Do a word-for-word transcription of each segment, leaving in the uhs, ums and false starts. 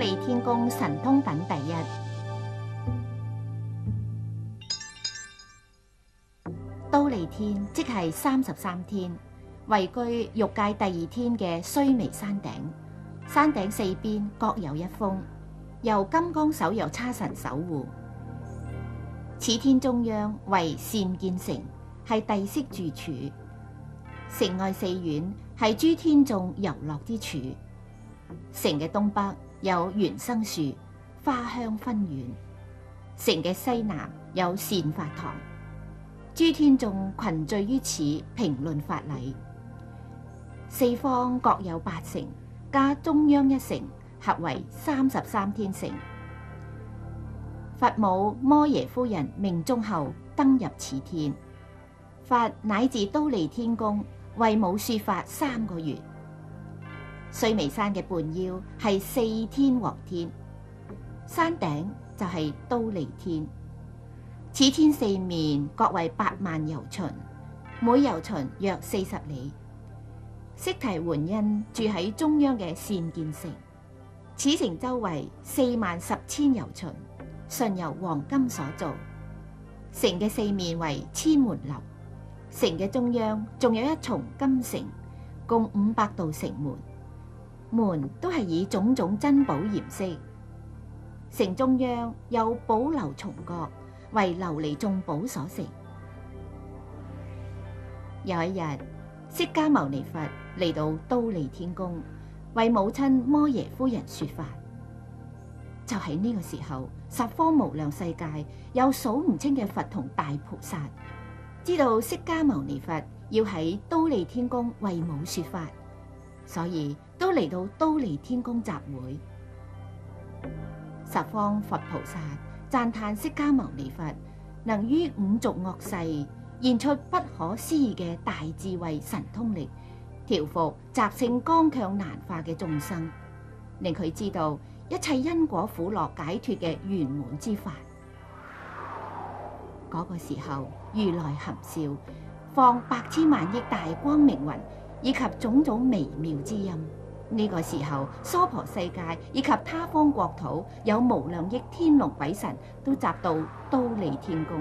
利天宮神通品第一。忉利天即係三十三天，位居欲界第二天嘅須彌山頂。山頂四邊各有一峰，由金剛手藥叉神守護。此天中央為善見城，係帝釋住處。城外四院係諸天眾遊樂之處。城嘅東北有緣生樹，花香紛遠。城嘅西南有善法堂，諸天眾群聚於此評論法禮。四方各有八城，加中央一城，合為三十三天城。佛母摩耶夫人命終後登入此天，佛乃至忉利天宮為母說法三個月。須彌山嘅半腰係四天王天，山頂就係忉利天。此天四面各為八萬由旬，每由旬約四十里。釋提桓因住喺中央嘅善見城，此城周圍四萬十千由旬，純由黃金所造。城嘅四面為千門樓，城嘅中央仲有一重金城，共五百道城門，門都係以種種珍寶嚴飾。城中央有寶樓重閣，為琉璃眾寶所成。有一日，釋迦牟尼佛嚟到忉利天宮，為母親摩耶夫人說法。就喺呢個時候，十方無量世界有數唔清嘅佛同大菩薩，知道釋迦牟尼佛要喺忉利天宮為母說法，所以都嚟到忉利天宮集會。十方佛菩薩讚歎釋迦牟尼佛能於五濁惡世現出不可思議嘅大智慧神通力，調伏習性剛強難化嘅眾生，令佢知道一切因果苦樂解脫嘅圓滿之法。嗰、那個時候，如來含笑，放百千萬億大光明雲，以及種種微妙之音。呢、這個時候，娑婆世界以及他方國土有無量億天龍鬼神都集到忉利天宮。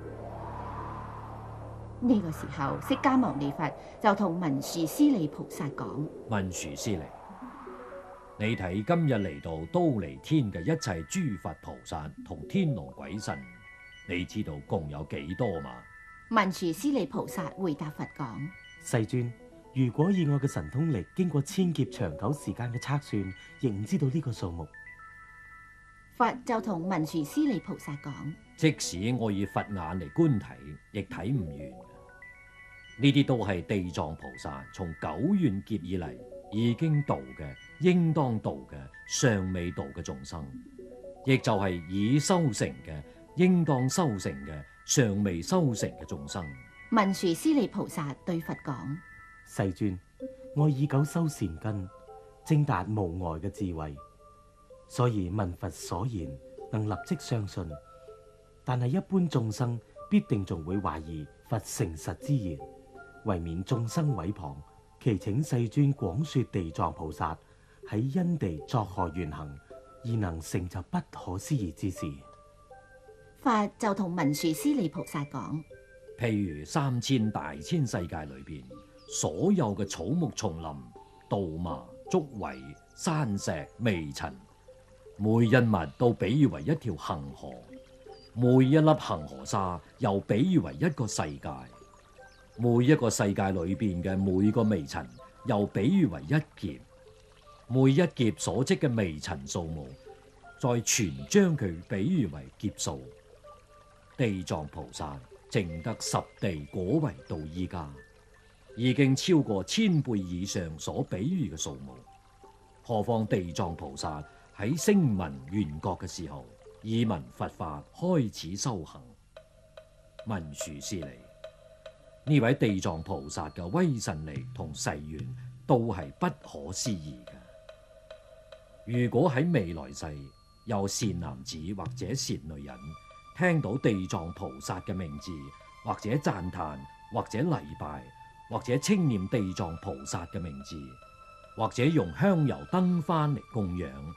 呢、這個時候，釋迦牟尼佛就同文殊師利菩薩講： 文殊師利，你睇今日嚟到忉利天嘅一切諸佛菩薩同天龍鬼神，你知道共有幾多嗎？ 文殊師利菩薩回答佛講： 世尊，如果以我嘅神通力經過千劫長久時間嘅測算，亦唔知道呢個數目。 佛就同文殊師利菩薩講： 即使我以佛眼嚟觀睇，亦睇唔完。呢啲都係地藏菩薩從久遠劫以嚟已經度嘅、應當度嘅、尚未度嘅眾生，亦就係已修成嘅、應當修成嘅、尚未修成嘅眾生。 文殊師利菩薩對佛講： 世尊，我以久修善根，證達無礙嘅智慧，所以聞佛所言能立即相信。但係一般眾生必定仲會懷疑佛誠實之言，為免眾生毀謗，祈請世尊廣說地藏菩薩喺因地作何緣行，而能成就不可思議之事。 佛就同文殊師利菩薩講： 譬如三千大千世界裏邊，所有嘅草木叢林、稻麻、竹葦、山石、微塵，每一物都比喻為一條恒河，每一粒恒河沙又比喻為一個世界。每一個世界裏邊嘅每個微塵，又比喻為一劫，每一劫所積嘅微塵數目，再全將佢比喻為劫數。地藏菩薩淨得十地果位到依家，已經超過千倍以上所比喻嘅數目。何況地藏菩薩喺聲聞緣覺嘅時候，已聞佛法開始修行。文殊師利，呢位地藏菩薩嘅威神力同誓願都係不可思議嘅。如果喺未來世有善男子或者善女人聽到地藏菩薩嘅名字，或者讚歎，或者禮拜，或者稱念地藏菩薩嘅名字，或者用香油燈幡嚟供養，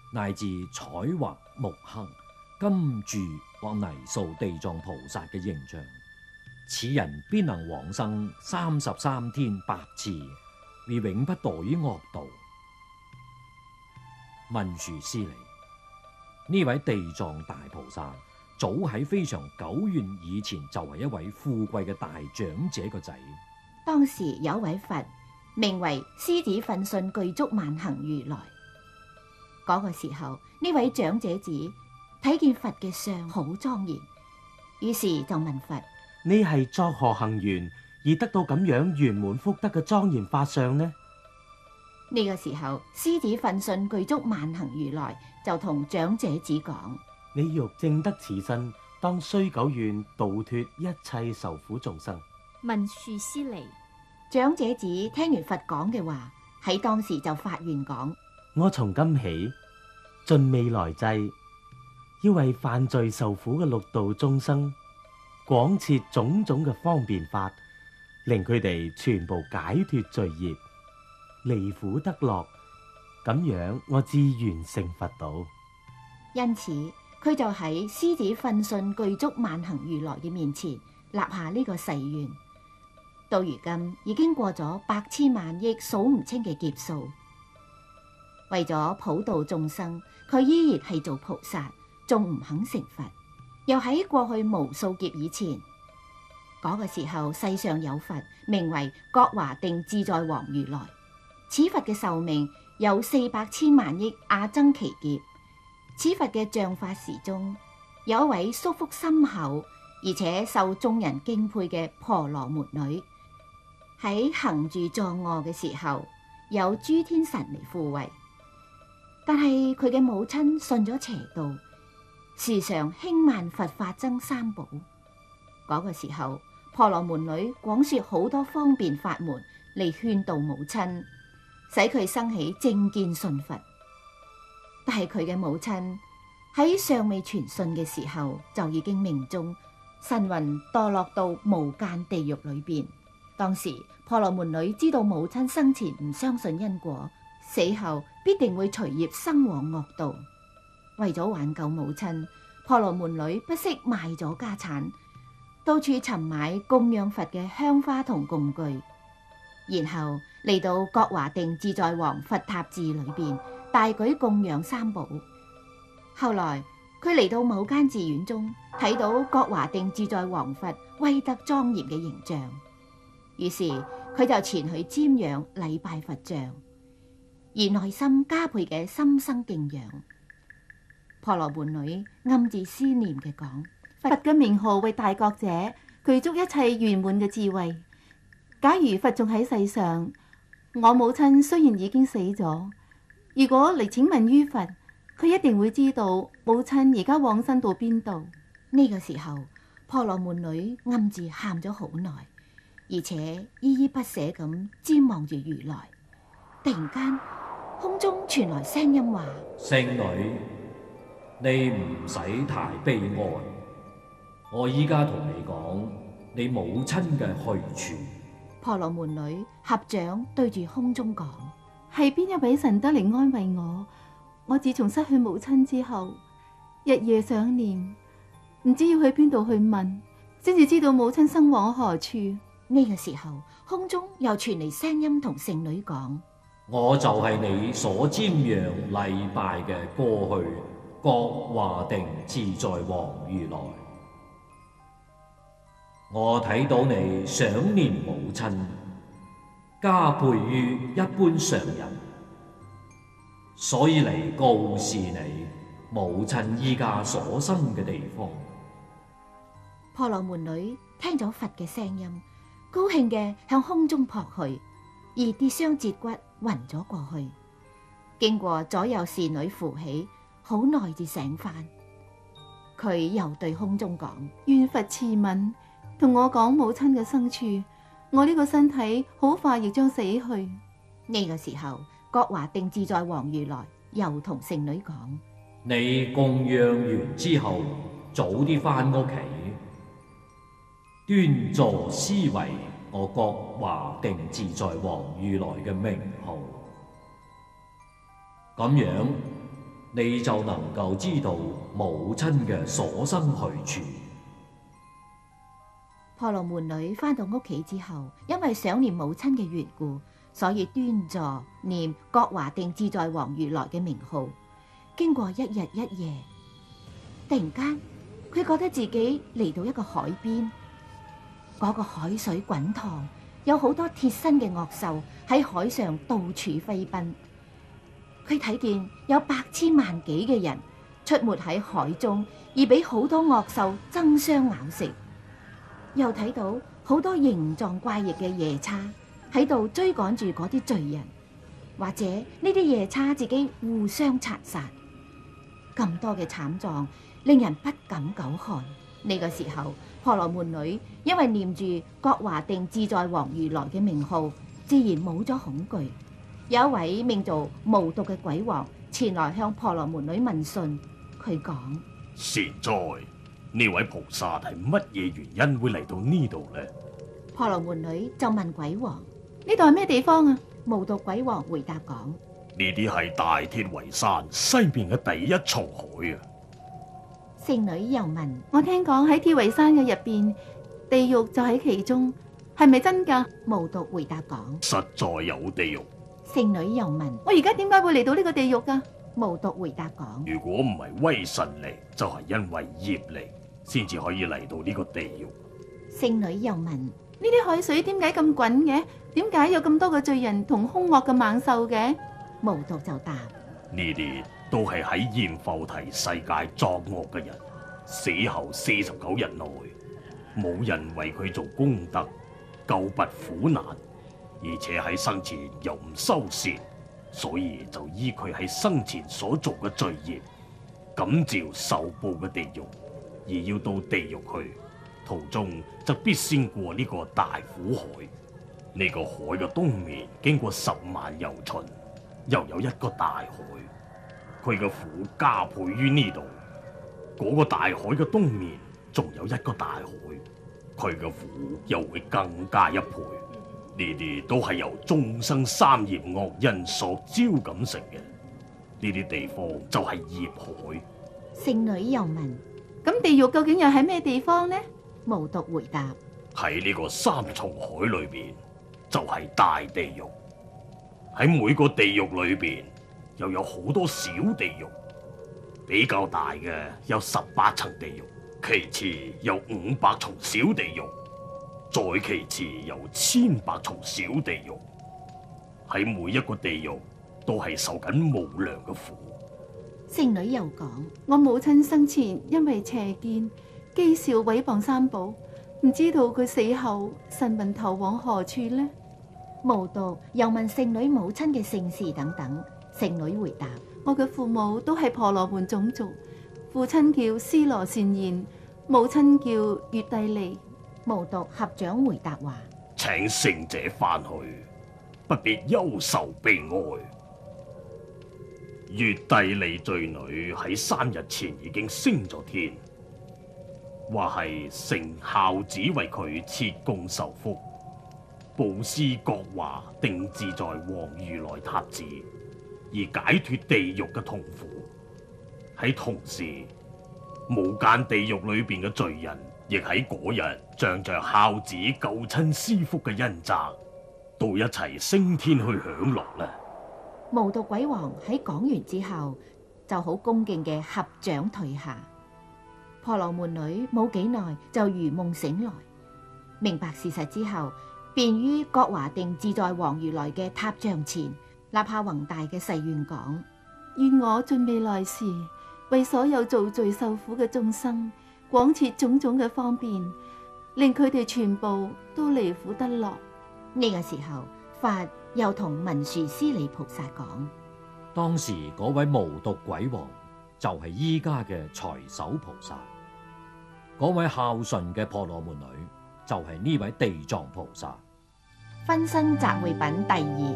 乃至彩畫木刻、金鑄或泥塑地藏菩薩嘅形象，此人必能往生三十三天百次，而永不墮於惡道。文殊師利，呢位地藏大菩薩，早喺非常久遠以前就係一位富貴嘅大長者個仔。 當時有位佛名為獅子奮迅具足萬行如來。嗰、那個時候，呢位長者子睇見佛嘅相好莊嚴，於是就問佛： 你係作何行緣而得到咁樣圓滿福德嘅莊嚴法相呢？ 呢個時候，獅子奮迅具足萬行如來就同長者子講： 你欲證得此身，當須久願度脫一切受苦眾生。 文殊師利， 長者子聽完佛講嘅話，喺當時就發願講： 我從今起盡未來際，要為犯罪受苦嘅六道眾生廣設種種嘅方便法，令佢哋全部解脫罪業，離苦得樂。咁樣我自完成佛道。 因此，佢就喺獅子奮迅具足萬行如來嘅面前立下呢個誓願。到如今已經過咗百千萬億數唔清嘅劫數，為咗普度眾生，佢依然係做菩薩，仲唔肯成佛。又喺過去無數劫以前，嗰、那個時候世上有佛名為覺華定自在王如來，此佛嘅壽命有四百千萬億阿僧祇劫。此佛嘅像法時中，有一位宿福深厚而且受眾人敬佩嘅婆羅門女，喺行住坐臥嘅時候，有諸天神嚟護衛。但係佢嘅母親信咗邪道，時常輕慢佛法僧三寶。嗰、那個時候，婆羅門女廣說好多方便法門嚟勸導母親，使佢生起正見信佛。但係佢嘅母親喺尚未傳信嘅時候，就已經命終，神魂墮落到無間地獄裏邊。當時婆羅門女知道母親生前唔相信因果，死後必定會隨業生往惡道。為咗挽救母親，婆羅門女不惜賣咗家產，到處尋買供養佛嘅香花同供具，然後嚟到覺華定自在王佛塔寺裏邊，大舉供養三寶。後來佢嚟到某間寺院中，睇到覺華定自在王佛威德莊嚴嘅形象，於是佢就前去瞻仰禮拜佛像，而內心加倍嘅心生敬仰。婆羅門女暗自思念嘅講：佛嘅名號為大覺者，具足一切圓滿嘅智慧。假如佛仲喺世上，我母親雖然已經死咗，如果嚟請問於佛，佢一定會知道母親而家往生到邊度。呢個時候，婆羅門女暗自喊咗好耐，而且依依不捨咁瞻望住如來。突然間，空中傳來聲音話： 聖女，你唔使太悲哀，我依家同你講你母親嘅去處。 婆羅門女合掌對住空中講：係邊一位神得嚟安慰我？我自從失去母親之後，日夜想念，唔知要去邊度去問，先至知道母親生往何處。呢個時候，空中又傳嚟聲音同聖女講： 我就係你所瞻仰禮拜嘅過去覺華定自在王如來。我睇到你想念母親，加倍於一般常人，所以嚟告示你母親依家所生嘅地方。 婆羅門女聽咗佛嘅聲音，高興嘅向空中撲去，而跌傷節骨暈咗過去。經過左右侍女扶起，好耐至醒返。佢又對空中講：願佛慈憫，同我講母親嘅生處，我呢個身體好快亦將死去。呢個時候，覺華定自在王如來又同聖女講： 你供養完之後，早啲返屋企，端坐思維我覺華定自在王如來嘅名號。咁樣你就能夠知道母親嘅所生去處。 婆羅門女返到屋企之後，因為想念母親嘅緣故，所以端坐念覺華定自在王如來嘅名號。經過一日一夜，突然間佢覺得自己嚟到一個海邊，嗰個海水滾燙，有好多鐵身嘅惡獸喺海上到處飛奔。佢睇見有百千萬幾嘅人出沒喺海中，而俾好多惡獸爭相咬食。又睇到好多形狀怪異嘅夜叉喺度追趕住嗰啲罪人，或者呢啲夜叉自己互相殘殺。咁多嘅慘狀令人不敢久看。呢個時候，婆羅門女因為念住覺華定自在王如來嘅名號，自然冇咗恐懼。有一位名做無毒嘅鬼王前來向婆羅門女問訊，佢講： 善哉，呢位菩薩係乜嘢原因會嚟到呢度呢？ 婆羅門女就問鬼王：呢度係咩地方啊？無毒鬼王回答講： 呢啲係大鐵圍山西面嘅第一重海啊！ 聖女又問： 我聽講喺鐵圍山嘅入邊，地獄就喺其中，係咪真㗎？ 無毒回答講： 實在有地獄。 聖女又問： 我而家點解會嚟到呢個地獄㗎？ 無毒回答講： 如果唔係威神嚟，就係因為業嚟，先至可以嚟到呢個地獄。 聖女又問： 呢啲海水點解咁滾嘅？點解有咁多個罪人同兇惡嘅猛獸嘅？ 無毒就答： 呢啲都係喺閻浮提世界作惡嘅人，死後四十九日內冇人為佢做功德，救拔苦難，而且喺生前又唔修善，所以就依佢喺生前所做嘅罪業，感召受報嘅地獄，而要到地獄去，途中就必先過呢個大苦海。呢、這個海嘅東面經過十萬由旬，又有一個大海，佢嘅苦加倍於呢度。嗰、那個大海嘅東面仲有一個大海，佢嘅苦又會更加一倍。呢啲都係由眾生三業惡因所招感成嘅，呢啲地方就係業海。 聖女又問： 咁地獄究竟又喺咩地方呢？ 無毒回答： 喺呢個三重海裏邊就係、是、大地獄。喺每個地獄裏邊又有好多小地獄，比較大嘅有十八層地獄，其次有五百重小地獄，再其次有千百重小地獄。喺每一個地獄都係受緊無量嘅苦。 聖女又講： 我母親生前因為邪見、譏笑毀謗三寶，唔知道佢死後神魂投往何處呢？ 無毒又問聖女母親嘅姓氏等等。聖女回答： 我嘅父母都係婆羅門種族，父親叫尸羅善言，母親叫月帝利。 無毒合掌回答話： 請聖者翻去，不必憂愁悲哀。月帝利罪女喺三日前已經升咗天，話係聖孝子為佢設供受福，布施覺華定自在王如來塔寺，而解脫地獄嘅痛苦。喺同時，無間地獄裏邊嘅罪人，亦喺嗰日仗着孝子救親師父嘅恩澤，都一齊升天去享樂啦。 無毒鬼王喺講完之後，就好恭敬嘅合掌退下。婆羅門女冇幾耐就如夢醒來，明白事實之後，便於覺華定自在王如來嘅塔像前立下宏大嘅誓願，講： 願我盡未來時為所有造罪受苦嘅眾生廣設種種嘅方便，令佢哋全部都離苦得樂。 呢個時候，佛又同文殊師利菩薩講： 當時嗰位無毒鬼王就係依家嘅財首菩薩，嗰位孝順嘅婆羅門女就係呢位地藏菩薩。 分身集會品第二。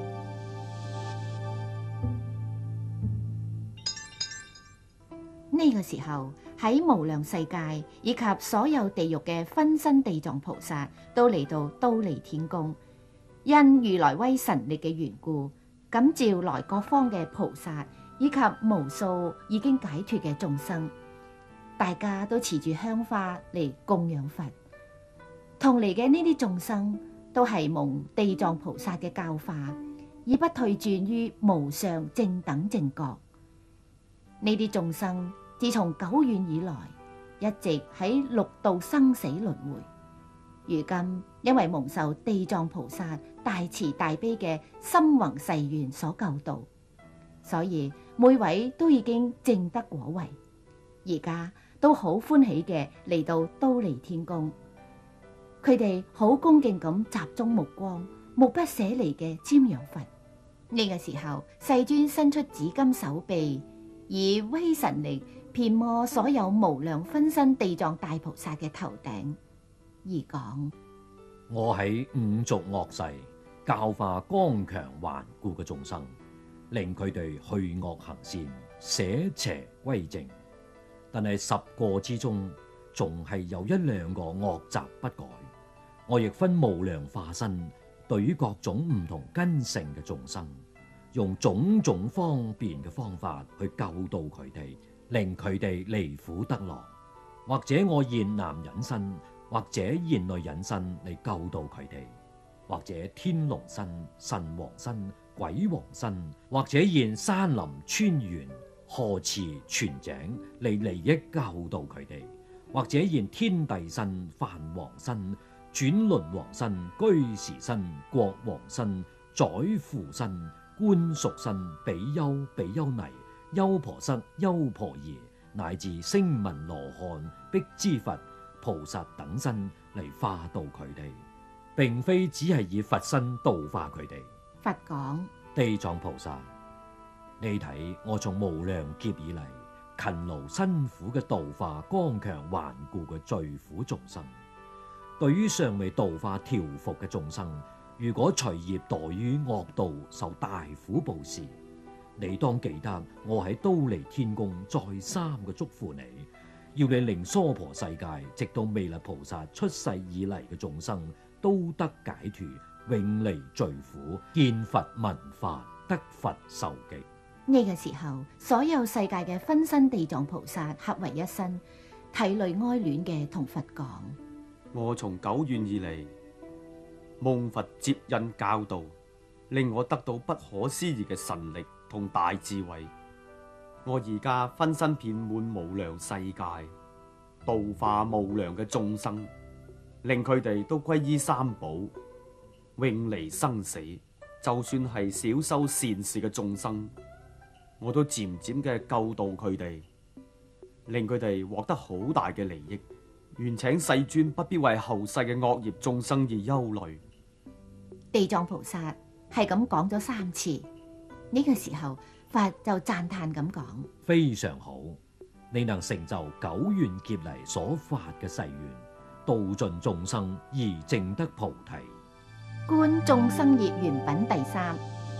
呢個時候，喺無量世界以及所有地獄嘅分身地藏菩薩都嚟到忉利天宮，因如來威神力嘅緣故，感召來各方嘅菩薩以及無數已經解脫嘅眾生，大家都持住香花嚟供養佛。同嚟嘅呢啲眾生都係蒙地藏菩薩嘅教化，而不退轉於無上正等正覺。呢啲眾生自從久遠以來，一直喺六道生死輪迴。如今因為蒙受地藏菩薩大慈大悲嘅深宏誓願所救度，所以每位都已經證得果位，而家都好歡喜嘅嚟到忉利天宮。佢哋好恭敬咁集中目光，目不捨離嘅瞻仰佛。呢、這個時候，世尊伸出紫金手臂，以威神力遍摩所有無量分身地藏大菩薩嘅頭頂，而講： 我喺五濁惡世教化剛強頑固嘅眾生，令佢哋去惡行善，捨邪歸正。但係十個之中，仲係有一兩個惡習不改。我亦分無量化身，對於各種唔同根性嘅眾生，用種種方便嘅方法去救度佢哋，令佢哋離苦得樂。或者我現男人身，或者現女人身嚟救度佢哋，或者天龍身、神王身、鬼王身，或者現山林川原、河池泉井嚟利益救度佢哋，或者現天帝身、梵王身、轉輪王身、居士身、國王身、宰父身、官屬身、比丘、比丘尼、優婆塞、優婆夷，乃至聲聞羅漢、辟支佛、菩薩等身嚟化度佢哋，並非只係以佛身度化佢哋。 佛講： 地藏菩薩，你睇我從無量劫以嚟勤勞辛苦嘅度化剛強頑固嘅罪苦眾生。對於尚未度化調伏嘅眾生，如果隨業墮於惡道，受大苦報時，你當記得我喺忉利天宮再三嘅囑咐你，要你令娑婆世界直到彌勒菩薩出世以嚟嘅眾生都得解脫，永離罪苦，見佛聞法，得佛受記。 呢個時候，所有世界嘅分身地藏菩薩合為一身，涕淚哀戀嘅同佛講： 我從久遠以嚟，蒙佛接引教導，令我得到不可思議嘅神力同大智慧。我而家分身遍滿無量世界，度化無量嘅眾生，令佢哋都歸依三寶，永離生死。就算係少修善事嘅眾生，我都漸漸嘅救度佢哋，令佢哋獲得好大嘅利益。願請世尊不必為後世嘅惡業眾生而憂慮。 地藏菩薩係咁講咗三次。呢、這個時候，佛就讚嘆咁講： 非常好，你能成就久遠劫嚟所發嘅誓願，度盡眾生而證得菩提。 觀眾生業緣品第三。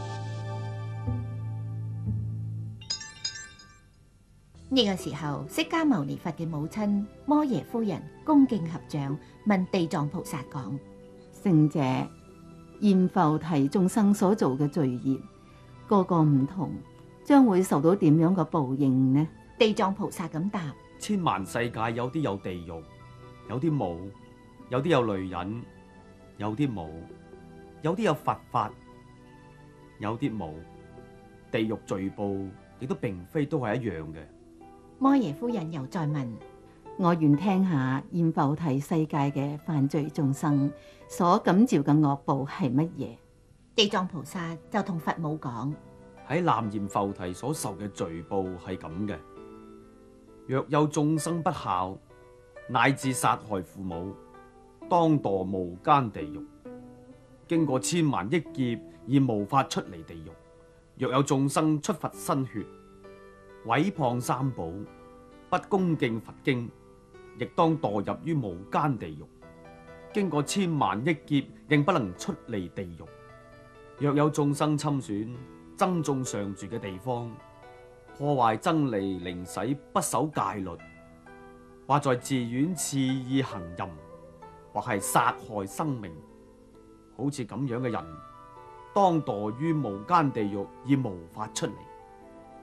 呢、這個時候，釋迦牟尼佛嘅母親摩耶夫人恭敬合掌，問地藏菩薩講： 聖者，現浮提眾生所做嘅罪業，個個唔同，將會受到點樣嘅報應呢？ 地藏菩薩咁答： 千萬世界有啲有地獄，有啲冇；有啲有女人，有啲冇；有啲有佛法，有啲冇。地獄罪報亦都並非都係一樣嘅。 摩耶夫人又再問： 我願聽下現浮提世界嘅犯罪眾生所感召嘅惡報係乜嘢？ 地藏菩薩就同佛母講： 喺南閻浮提所受嘅罪報係咁嘅。若有眾生不孝，乃至殺害父母，當墮無間地獄，經過千萬億劫而無法出離地獄。若有眾生出佛身血，毀謗三寶，不恭敬佛經，亦當墮入於無間地獄，經過千萬億劫仍不能出離地獄。若有眾生侵損僧眾常住嘅地方，破壞僧尼靈洗，不守戒律，或在寺院肆意行淫，或係殺害生命，好似咁樣嘅人，當墮於無間地獄而無法出離。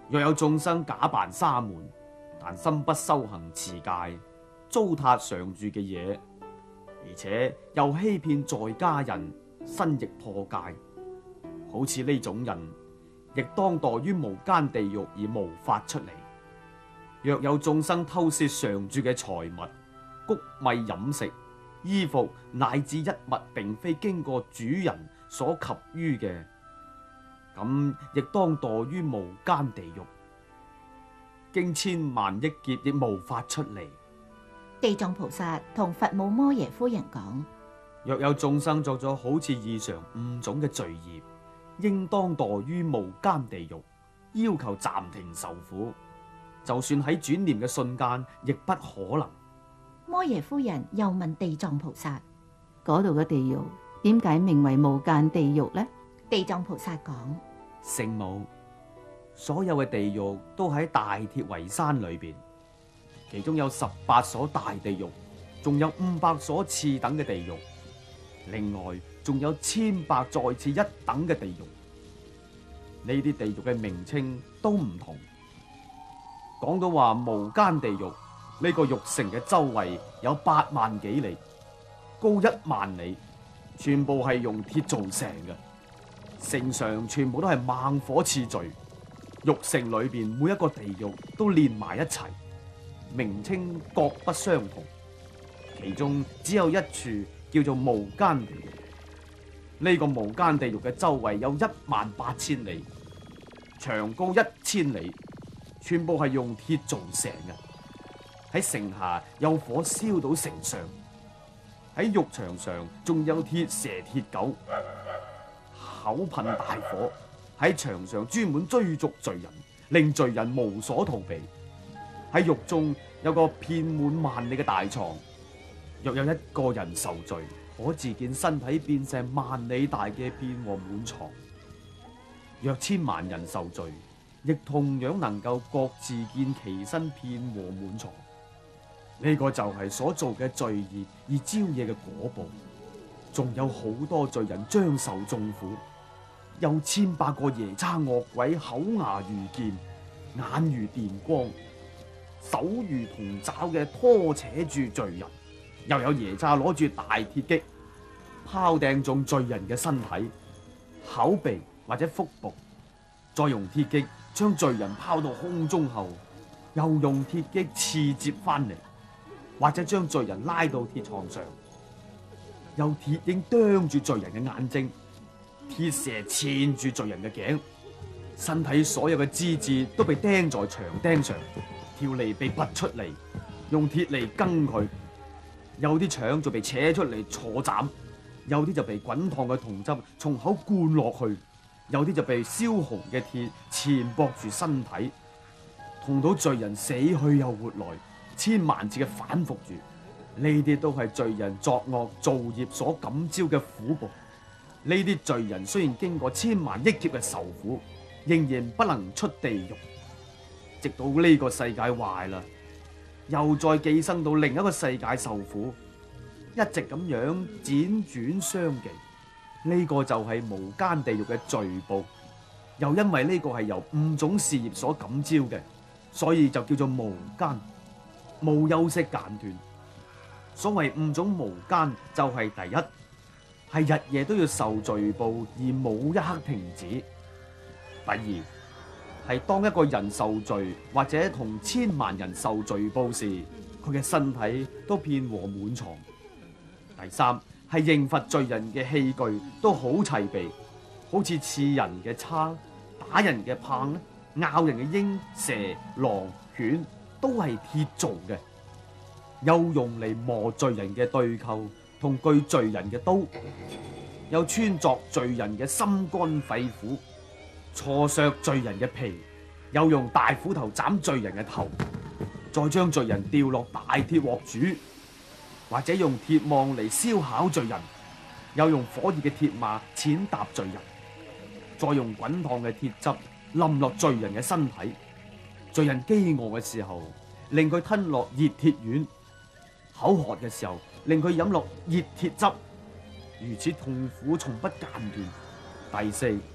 若有眾生假扮沙門，但心不修行持戒，糟蹋常住嘅嘢，而且又欺騙在家人，身亦破戒，好似呢種人，亦當墮於無間地獄而無法出嚟。若有眾生偷竊常住嘅財物、谷米飲食、衣服乃至一物，並非經過主人所給予嘅，咁亦當墮於無間地獄，經千萬億劫亦無法出嚟。 地藏菩薩同佛母摩耶夫人講： 若有眾生作咗好似異常五種嘅罪業，應當墮於無間地獄，要求暫停受苦。就算喺轉念嘅瞬間，亦不可能。 摩耶夫人又問地藏菩薩： 嗰度嘅地獄點解名為無間地獄呢？ 地藏菩薩講： 聖母，所有嘅地獄都喺大鐵圍山裏邊，其中有十八所大地獄，仲有五百所次等嘅地獄，另外仲有千百再次一等嘅地獄。呢啲地獄嘅名稱都唔同。講到話無間地獄，呢個獄城嘅周圍有八萬幾里，高一萬里，全部係用鐵做成嘅。城上全部都係猛火熾聚，獄城裏邊每一個地獄都連埋一齊，名稱各不相同。其中只有一處叫做無間地獄。呢個無間地獄嘅周圍有一萬八千里，長高一千里。全部係用鐵做成嘅，喺城下有火燒到城上，喺獄場上仲有鐵蛇鐵狗，口噴大火，喺牆上專門追逐罪人，令罪人無所逃避。喺獄中有個遍滿萬里嘅大床，若有一個人受罪，可自見身體變成萬里大嘅遍和滿床；若千萬人受罪，亦同樣能夠各自見其身遍和滿床。呢、這個就係所做嘅罪業而招惹嘅果報。仲有好多罪人將受眾苦，有千百個夜叉惡鬼，口牙如劍，眼如電光，手如銅爪嘅拖扯住罪人。又有夜叉攞住大鐵擊，拋掟中罪人嘅身體、口鼻或者腹部，再用鐵擊將罪人拋到空中後，又用鐵擊刺接翻嚟，或者將罪人拉到鐵床上，又鐵鷹啄住罪人嘅眼睛，鐵蛇纏住罪人嘅頸，身體所有嘅肢節都被釘在長釘上，條脷被拔出嚟，用鐵嚟羹佢，有啲腸就被扯出嚟坐斬，有啲就被滾燙嘅銅汁從口灌落去，有啲就被燒紅嘅鐵纏駁住身體，痛到罪人死去又活來，千萬次嘅反復住。呢啲都係罪人作惡造業所感召嘅苦報。呢啲罪人雖然經過千萬億劫嘅受苦，仍然不能出地獄，直到呢個世界壞啦，又再寄生到另一個世界受苦，一直咁樣輾轉相繼。呢個就係無間地獄嘅罪報。又因為呢個係由五種事業所感召嘅，所以就叫做無間，無休息間斷。所謂五種無間，就係第一係日夜都要受罪報而冇一刻停止；第二係當一個人受罪或者同千萬人受罪報時，佢嘅身體都遍和滿床；第三係刑罰罪人嘅器具都好齊備，好似刺人嘅叉、打人嘅棒、咬人嘅鷹、蛇、狼、犬都係鐵做嘅。又用嚟磨罪人嘅對扣同鋸罪人嘅刀，又穿鑿罪人嘅心肝肺腑，挫削罪人嘅皮，又用大斧頭斬罪人嘅頭，再將罪人掉落大鐵鑊煮，或者用鐵網嚟燒烤罪人，又用火熱嘅鐵馬踐踏罪人，再用滾燙嘅鐵汁淋落罪人嘅身體。罪人飢餓嘅時候，令佢吞落熱鐵丸；口渴嘅時候，令佢飲落熱鐵汁，如此痛苦從不間斷。第四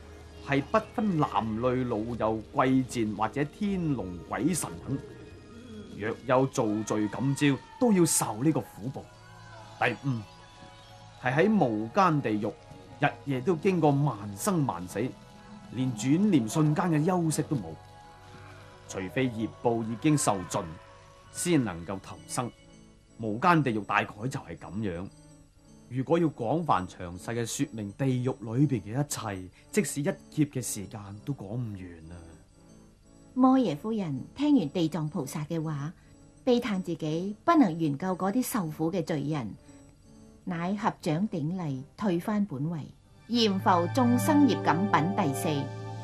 係不分男女老幼貴賤或者天龍鬼神等，若有造罪感召，都要受呢個苦報。第五係喺無間地獄，日夜都經過萬生萬死，連轉念瞬間嘅休息都冇，除非業報已經受盡，先能夠投生。無間地獄大概就係咁樣。如果要廣泛詳細嘅說明地獄裏邊嘅一切，即使一劫嘅時間都講唔完啊！ 摩耶夫人聽完地藏菩薩嘅話，悲嘆自己不能援救嗰啲受苦嘅罪人，乃合掌頂禮，退翻本位，閻浮眾生業感品第四。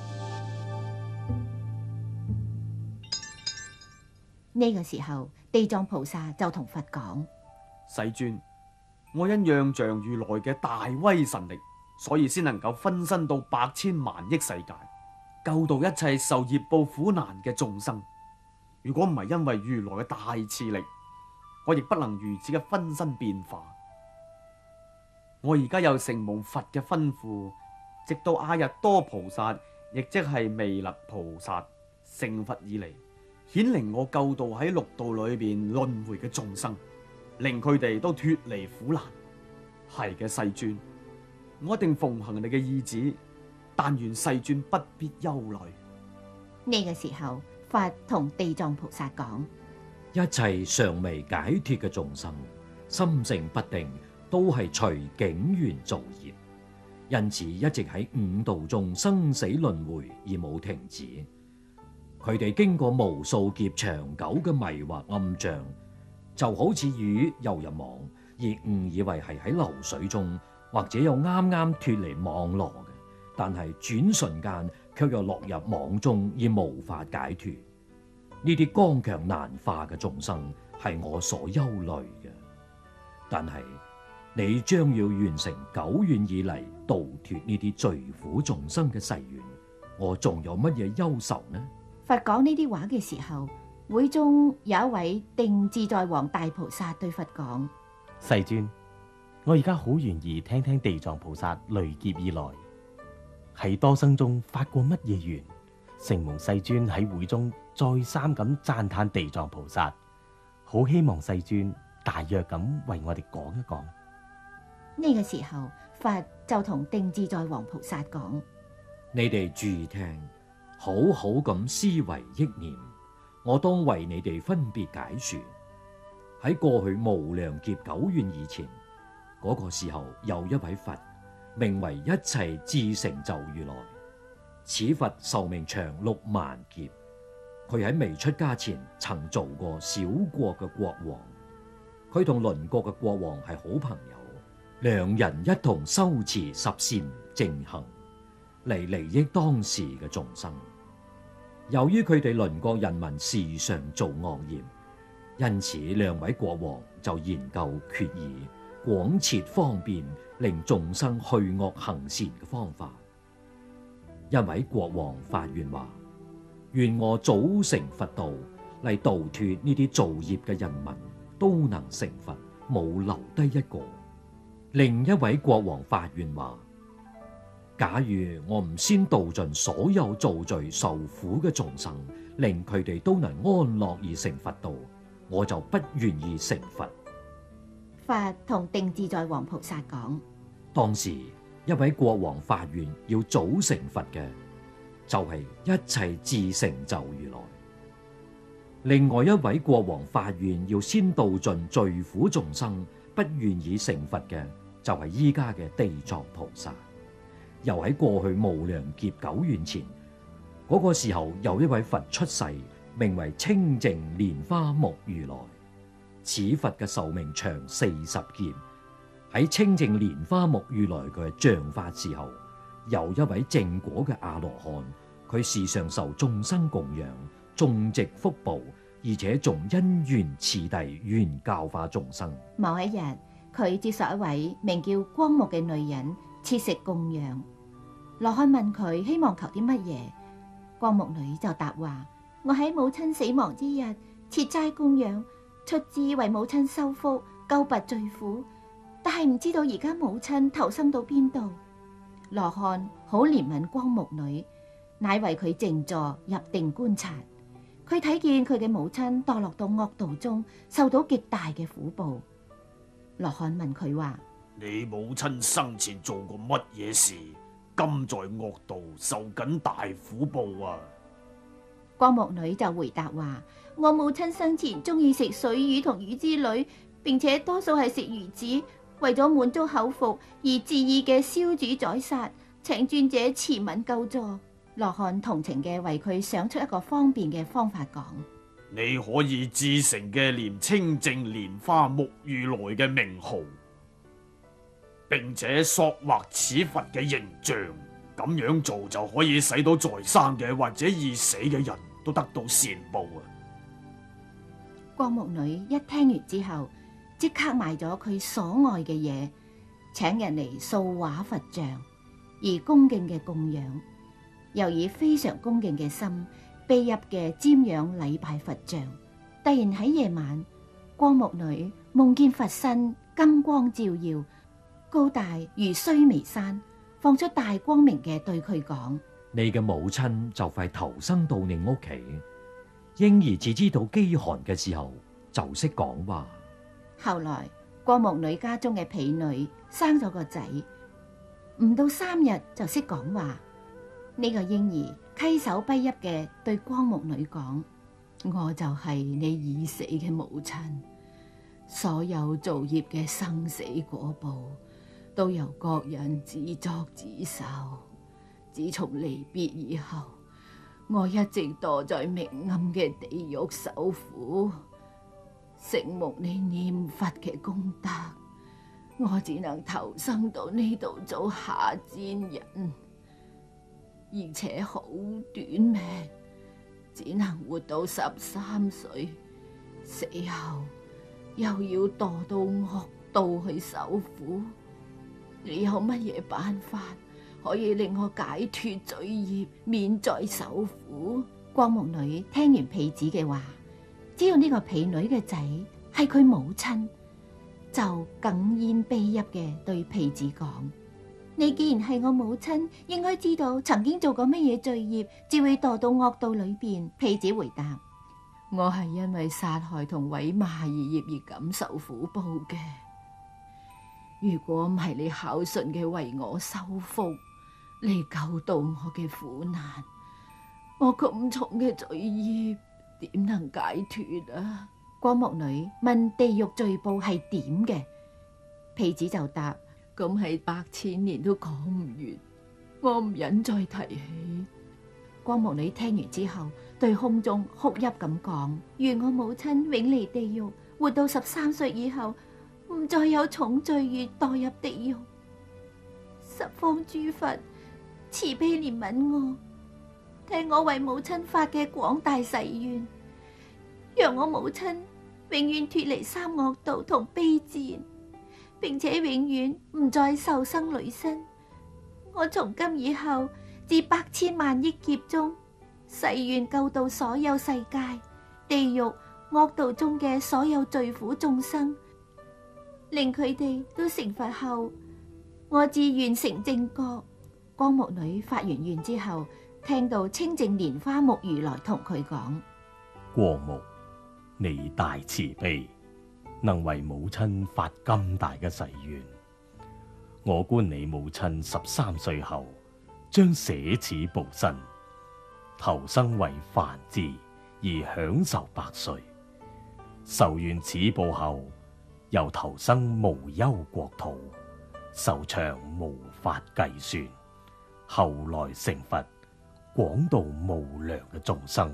呢個時候，地藏菩薩就同佛講： 世尊，我因仰仗如來嘅大威神力，所以先能夠分身到百千萬億世界，救度一切受業報苦難嘅眾生。如果唔係因為如來嘅大慈力，我亦不能如此嘅分身變化。我而家又承蒙佛嘅吩咐，直到阿逸多菩薩，亦即係彌勒菩薩成佛以嚟，顯靈我救度喺六道裏邊輪迴嘅眾生，令佢哋都脫離苦難。係嘅，世尊，我一定奉行你嘅意旨，但願世尊不必憂慮。 呢個時候，佛同地藏菩薩講： 一切尚未解脫嘅眾生，心性不定，都係隨境緣造業，因此一直喺五道中生死輪迴而冇停止。佢哋經過無數劫長久嘅迷惑暗障，就好似魚游入網，而誤以為係喺流水中，或者又啱啱脫離網羅嘅，但係轉瞬間卻又落入網中而無法解脫。呢啲剛強難化嘅眾生係我所憂慮嘅，但係你將要完成久遠以嚟度脫呢啲罪苦眾生嘅誓願，我仲有乜嘢憂愁呢？ 佛講呢啲話嘅時候，會中有一位定自在王大菩薩對佛講： 世尊，我而家好願意聽聽地藏菩薩累劫以來喺多生中發過乜嘢願，承蒙世尊喺會中再三咁讚歎地藏菩薩，好希望世尊大約咁為我哋講一講。 呢個時候，佛就同定自在王菩薩講： 你哋注意聽，好好咁思維憶念，我當為你哋分別解說。喺過去無量劫久遠以前，嗰、那個時候有一位佛，名為一切智成就如來。此佛壽命長六萬劫，佢喺未出家前曾做過小國嘅國王。佢同鄰國嘅國王係好朋友，兩人一同修持十善正行，嚟利益當時嘅眾生。由於佢哋鄰國人民時常做惡業，因此兩位國王就研究決議，廣設方便令眾生去惡行善嘅方法。一位國王發願話：願我早成佛道，嚟度脫呢啲造業嘅人民，都能成佛，冇留低一個。另一位國王發願話：假如我唔先度盡所有造罪受苦嘅眾生，令佢哋都能安樂而成佛道，我就不願意成佛。 佛同定自在王菩薩講： 當時一位國王發願要早成佛嘅，就係一切智成就如來。另外一位國王發願要先度盡罪苦眾生，不願意成佛嘅，就係依家嘅地藏菩薩。又喺過去無量劫久遠前，嗰、那個時候有一位佛出世，名為清淨蓮花目如來。此佛嘅壽命長四十劫。喺清淨蓮花目如來嘅像法時候，有一位正果嘅阿羅漢，佢時常受眾生供養，種植福報，而且仲因緣次第願教化眾生。 某一日，佢接受一位名叫光目嘅女人切食供養。羅漢問佢希望求啲乜嘢，光目女就答話：我喺母親死亡之日切齋供養，出資為母親修福，救拔罪苦。但係唔知道而家母親投生到邊度。 羅漢好憐憫光目女，乃為佢靜坐入定觀察。佢睇見佢嘅母親墮落到惡道中，受到極大嘅苦報。羅漢問佢話： 你母親生前做過乜嘢事，今在惡道受緊大苦報啊？ 光目女就回答話：我母親生前中意食水魚同魚之類，並且多數係食魚子，為咗滿足口腹而恣意嘅燒煮宰殺，請尊者慈憫救助。羅漢同情嘅為佢想出一個方便嘅方法講： 你可以自成嘅念清淨蓮花目如來嘅名號，並且塑畫此佛嘅形象，咁樣做就可以使到在生嘅或者已死嘅人都得到善報啊！ 光目女一聽完之後，即刻賣咗佢所愛嘅嘢，請人嚟塑畫佛像，而恭敬嘅供養，又以非常恭敬嘅心悲泣嘅瞻仰禮拜佛像。突然喺夜晚，光目女夢見佛身金光照耀，高大如須彌山，放出大光明嘅對佢講： 你嘅母親就快投生到你屋企，嬰兒只知道飢寒嘅時候就識講話。 後來光目女家中嘅婢女生咗個仔，唔到三日就識講話。呢、這個嬰兒稽首卑泣嘅對光目女講：我就係你已死嘅母親，所有造業嘅生死果報都由各人自作自受。自從離別以後，我一直墮在明暗嘅地獄受苦，承蒙你念佛嘅功德，我只能投生到呢度做下賤人，而且好短命，只能活到十三歲，死後又要墮到惡道去受苦。你有乜嘢辦法可以令我解脫罪業，免再受苦？光目女聽完婢子嘅話，知道呢個婢女嘅仔係佢母親，就哽咽悲泣嘅對婢子講：你既然係我母親，應該知道曾經做過乜嘢罪業，至會墮到惡道裏邊。婢子回答：我係因為殺害同毀罵兒業而感受苦報嘅。如果唔係你孝順嘅為我修福，你救到我嘅苦難，我咁重嘅罪業點能解脫啊？光目女問地獄罪報係點嘅，婢子就答：咁係百千年都講唔完，我唔忍再提起。光目女聽完之後，對空中哭泣咁講：願我母親永離地獄，活到十三歲以後，唔再有重罪孽墮入地獄。十方諸佛慈悲憐憫我，聽我為母親發嘅廣大誓願，讓我母親永遠脫離三惡道同卑賤，並且永遠唔再受生女身。我從今以後至百千萬億劫中，誓願救度所有世界、地獄、惡道中嘅所有罪苦眾生，令佢哋都成佛後，我自願成正覺。光目女發完願之後，聽到清淨蓮花目如來同佢講： 光目，你大慈悲，能為母親發咁大嘅誓願。我觀你母親十三歲後，將捨此報身，投生為梵志，而享受百歲。受完此報後，又投生無憂國土，壽長無法計算。後來成佛，廣度無量嘅眾生。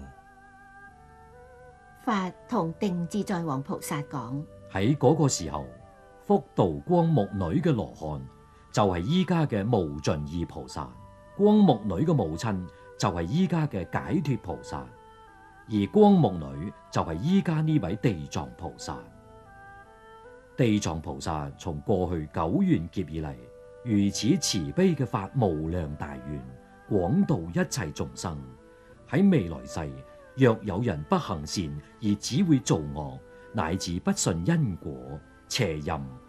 法同定自在王菩薩講： 喺嗰個時候，福度光目女嘅羅漢就係依家嘅無盡意菩薩，光目女嘅母親就係依家嘅解脫菩薩，而光目女就係依家呢位地藏菩薩。地藏菩薩從過去久遠劫以嚟，如此慈悲嘅發無量大願，廣度一切眾生。喺未來世，若有人不行善而只會造惡，乃至不信因果、邪淫、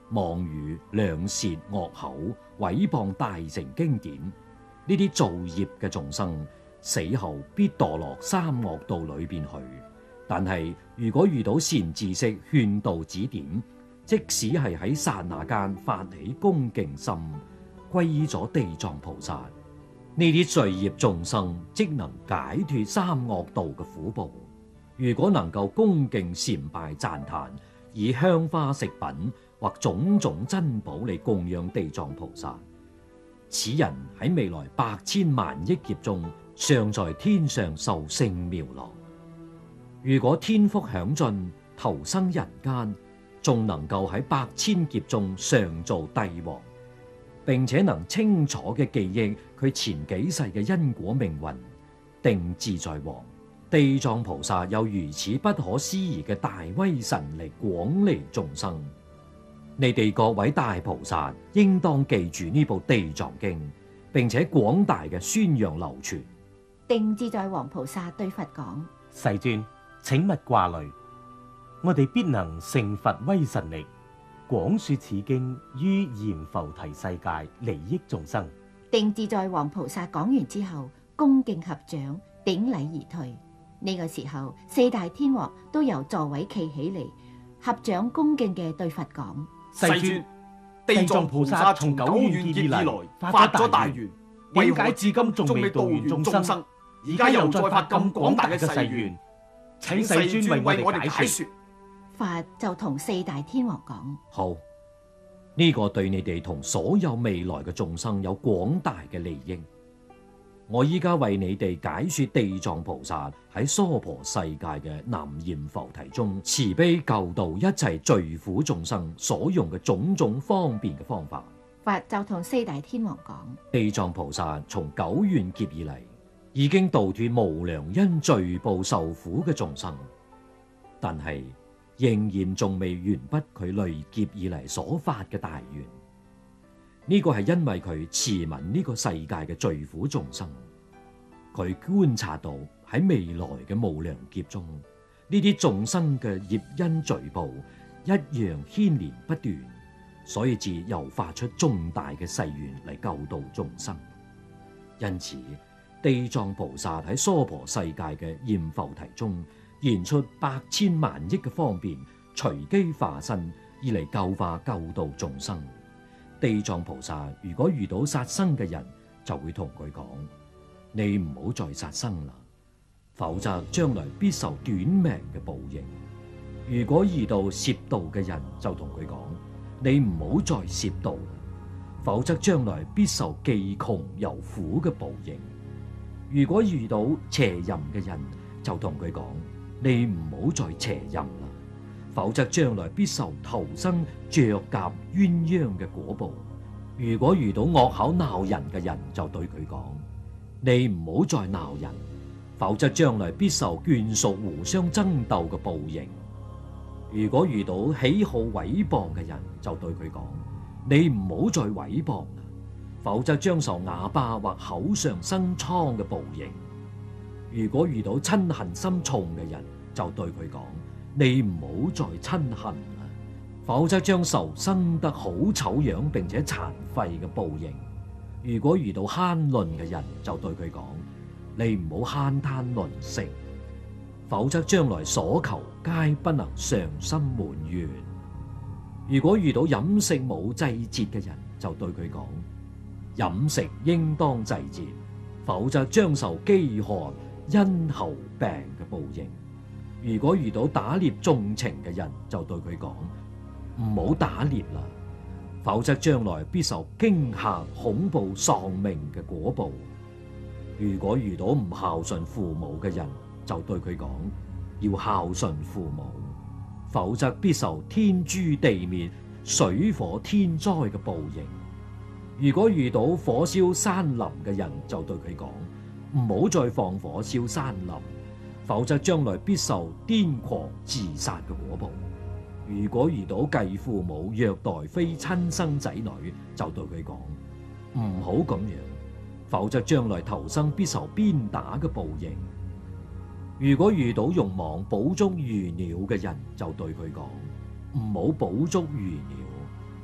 妄語、兩舌、惡口、毀謗大乘經典，呢啲造業嘅眾生，死後必墮落三惡道裏邊去。但係如果遇到善知識勸導指點，即使係喺剎那間發起恭敬心，皈依咗地藏菩薩，呢啲罪業眾生即能解脫三惡道嘅苦報。如果能夠恭敬禪拜讚歎，以香花食品或種種珍寶嚟供養地藏菩薩，此人喺未來百千萬億劫中，尚在天上受勝妙樂。如果天福享盡，投生人間，仲能夠喺百千劫中上做帝王，並且能清楚嘅記憶佢前幾世嘅因果命運。定自在王地藏菩薩有如此不可思議嘅大威神力，廣利眾生。你哋各位大菩薩應當記住呢部地藏經，並且廣大嘅宣揚流傳。 定自在王菩薩對佛講： 世尊，請勿掛慮，我哋必能乘佛威神力，廣說此經於閻浮提世界，利益眾生。 定自在王菩薩講完之後，恭敬合掌，頂禮而退。呢、這個時候，四大天王都由座位企起嚟，合掌恭敬嘅對佛講： 世尊，地藏菩薩從久遠劫以來發咗大願，點解至今仲未度完眾生？而家又再發咁廣大嘅誓願，請世尊為我哋解說。 佛就同四大天王講： 好，呢、這個對你哋同所有未來嘅眾生有廣大嘅利益。我依家為你哋解說地藏菩薩喺娑婆世界嘅南閻浮提中慈悲救度一切罪苦眾生所用嘅種種方便嘅方法。 佛就同四大天王講： 地藏菩薩從久遠劫以嚟，已經度脫無量因罪報受苦嘅眾生，但係仍然仲未完畢佢累劫以嚟所發嘅大願。呢個係因為佢慈憫呢個世界嘅罪苦眾生，佢觀察到喺未來嘅無量劫中，呢啲眾生嘅業因罪報一樣牽連不斷，所以至又發出重大嘅誓願嚟救度眾生。因此，地藏菩薩喺娑婆世界嘅閻浮提中，現出百千萬億嘅方便，隨機化身以嚟救化救度眾生。地藏菩薩如果遇到殺生嘅人，就會同佢講：你唔好再殺生啦，否則將來必受短命嘅報應。如果遇到攝盜嘅人，就同佢講：你唔好再攝盜啦，否則將來必受既窮又苦嘅報應。如果遇到邪淫嘅人，就同佢講：你唔好再邪淫啦，否則將來必受投生雀鴿鴛鴦嘅果報。如果遇到惡口鬧人嘅人，就對佢講：你唔好再鬧人，否則將來必受眷屬互相爭鬥嘅報應。如果遇到喜好毀謗嘅人，就對佢講：你唔好再毀謗啦，否則將受啞巴或口上生瘡嘅報應。如果遇到嗔恨心重嘅人，就對佢講：你唔好再嗔恨啦，否則將受生得好醜樣並且殘廢嘅報應。如果遇到慳吝嘅人，就對佢講：你唔好慳貪吝嗇，否則將來所求皆不能償心滿願。如果遇到飲食冇祭節嘅人，就對佢講：飲食應當祭節，否則將受飢寒咽喉病嘅報應。如果遇到打獵縱情嘅人，就對佢講：唔好打獵啦，否則將來必受驚嚇恐怖喪命嘅果報。如果遇到唔孝順父母嘅人，就對佢講：要孝順父母，否則必受天誅地滅、水火天災嘅報應。如果遇到火燒山林嘅人，就對佢講：唔好再放火燒山林，否則將來必受癲狂自殺嘅果報。如果遇到繼父母虐待非親生仔女，就對佢講：唔好咁樣，否則將來投生必受鞭打嘅報應。如果遇到用網捕捉魚鳥嘅人，就對佢講：唔好捕捉魚鳥，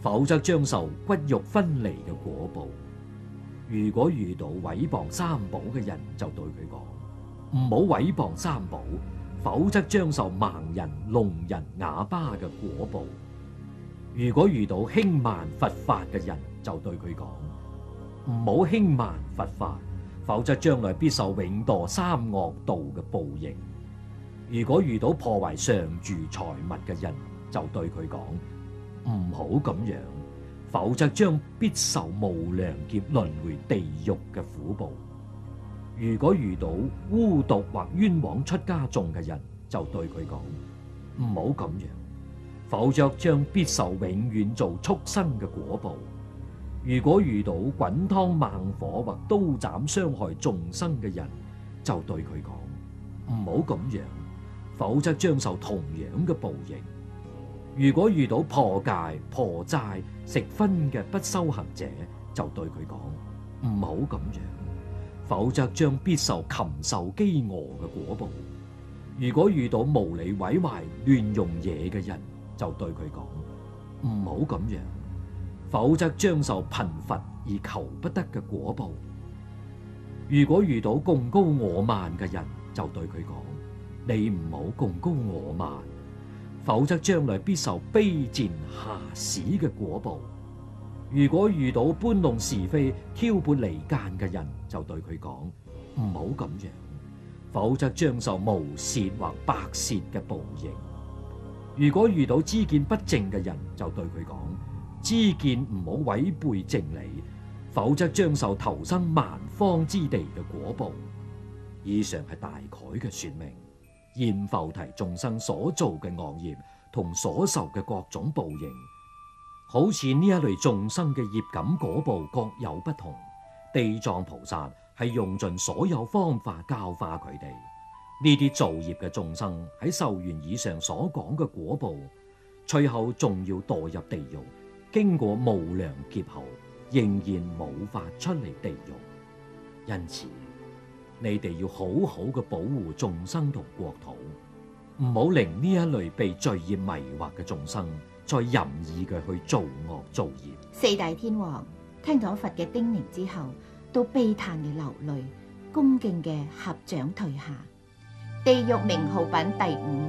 否則將受骨肉分離嘅果報。如果遇到毀謗三寶嘅人，就對佢講：唔好毀謗三寶，否則將受盲人、聾人、啞巴嘅果報。如果遇到輕慢佛法嘅人，就對佢講：唔好輕慢佛法，否則將來必受永墮三惡道嘅報應。如果遇到破壞常住財物嘅人，就對佢講：唔好咁樣，否則將必受無量劫輪迴地獄嘅苦報。如果遇到污毒或冤枉出家眾嘅人，就對佢講：唔好咁樣，否則將必受永遠做畜生嘅果報。如果遇到滾湯猛火或刀斬傷害眾生嘅人，就對佢講：唔好咁樣，否則將受同樣嘅報應。如果遇到破戒、破齋、食葷嘅不修行者，就對佢講：唔好咁樣，否則將必受禽獸飢餓嘅果報。如果遇到無理毀壞、亂用嘢嘅人，就對佢講：唔好咁樣，否則將受貧乏而求不得嘅果報。如果遇到貢高我慢嘅人，就對佢講：你唔好貢高我慢，否則將來必受卑賤下士嘅果報。如果遇到搬弄是非、挑撥離間嘅人，就對佢講：唔好咁樣，否則將受無舌或白舌嘅報應。如果遇到知見不正嘅人，就對佢講：知見唔好違背正理，否則將受投生蠻荒之地嘅果報。以上係大概嘅說明，現浮提眾生所做嘅惡業同所受嘅各種報應，好似呢一類眾生嘅業感果報各有不同。地藏菩薩係用盡所有方法教化佢哋。呢啲造業嘅眾生喺受完以上所講嘅果報，隨後仲要墮入地獄，經過無量劫後，仍然冇法出嚟地獄。因此，你哋要好好嘅保護眾生同國土，唔好令呢一類被罪業迷惑嘅眾生再任意嘅去造惡造業。 四大天王聽咗佛嘅叮嚀之後，都悲嘆嘅流淚，恭敬嘅合掌退下。地獄名號品第五。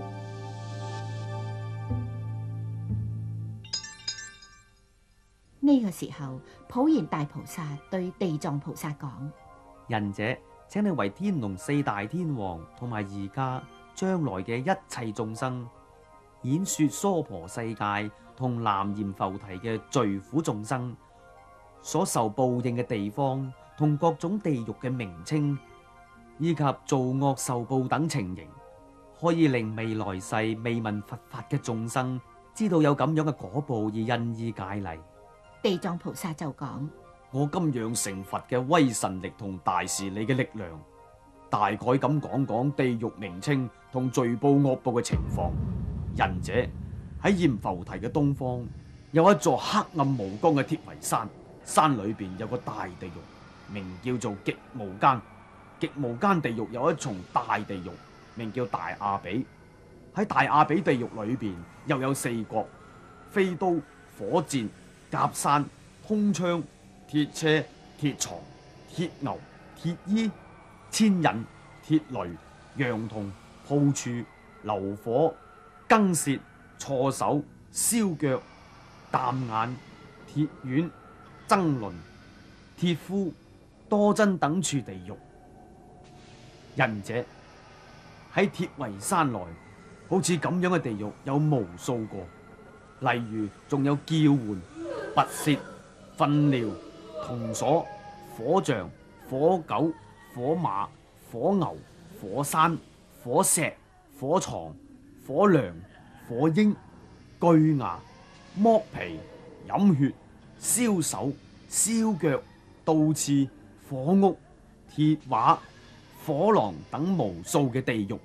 呢個時候，普賢大菩薩對地藏菩薩講： 仁者，請你為天龍四大天王同埋而家將來嘅一切眾生，演說娑婆世界同南閻浮提嘅罪苦眾生所受報應嘅地方同各種地獄嘅名稱，以及造惡受報等情形，可以令未來世未聞佛法嘅眾生知道有咁樣嘅果報而因依戒勵。 地藏菩薩就講： 我今養成佛嘅威神力同大事理嘅力量，大概咁講講地獄名稱同罪報惡報嘅情況。仁者，喺閻浮提嘅東方有一座黑暗無光嘅鐵圍山，山裏邊有個大地獄，名叫做極無間。極無間地獄有一重大地獄，名叫大阿比。喺大阿比地獄裏邊又有四國：飛刀、火箭、甲山、空槍、鐵車、鐵床、鐵牛、鐵衣、千引、鐵雷、羊銅、鋪柱、流火、更舌、錯手、燒腳、淡眼、鐵丸、爭輪、鐵夫、多真等處地獄。仁者，喺鐵圍山內，好似咁樣嘅地獄有無數個，例如仲有叫喚、拔舌、糞尿、銅鎖、火象、火狗、火馬、火牛、火山、火石、火床、火梁、火鷹、鋸牙、剝皮、飲血、燒手、燒腳、倒刺、火屋、鐵畫、火狼等無數嘅地獄。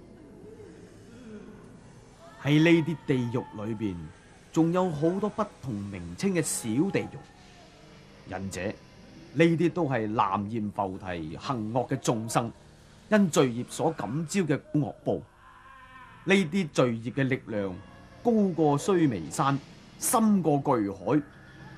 喺呢啲地獄裏邊，仲有好多不同名稱嘅小地獄。仁者，呢啲都係南閻浮提行惡嘅眾生，因罪業所感召嘅惡報。呢啲罪業嘅力量高過須彌山，深過巨海，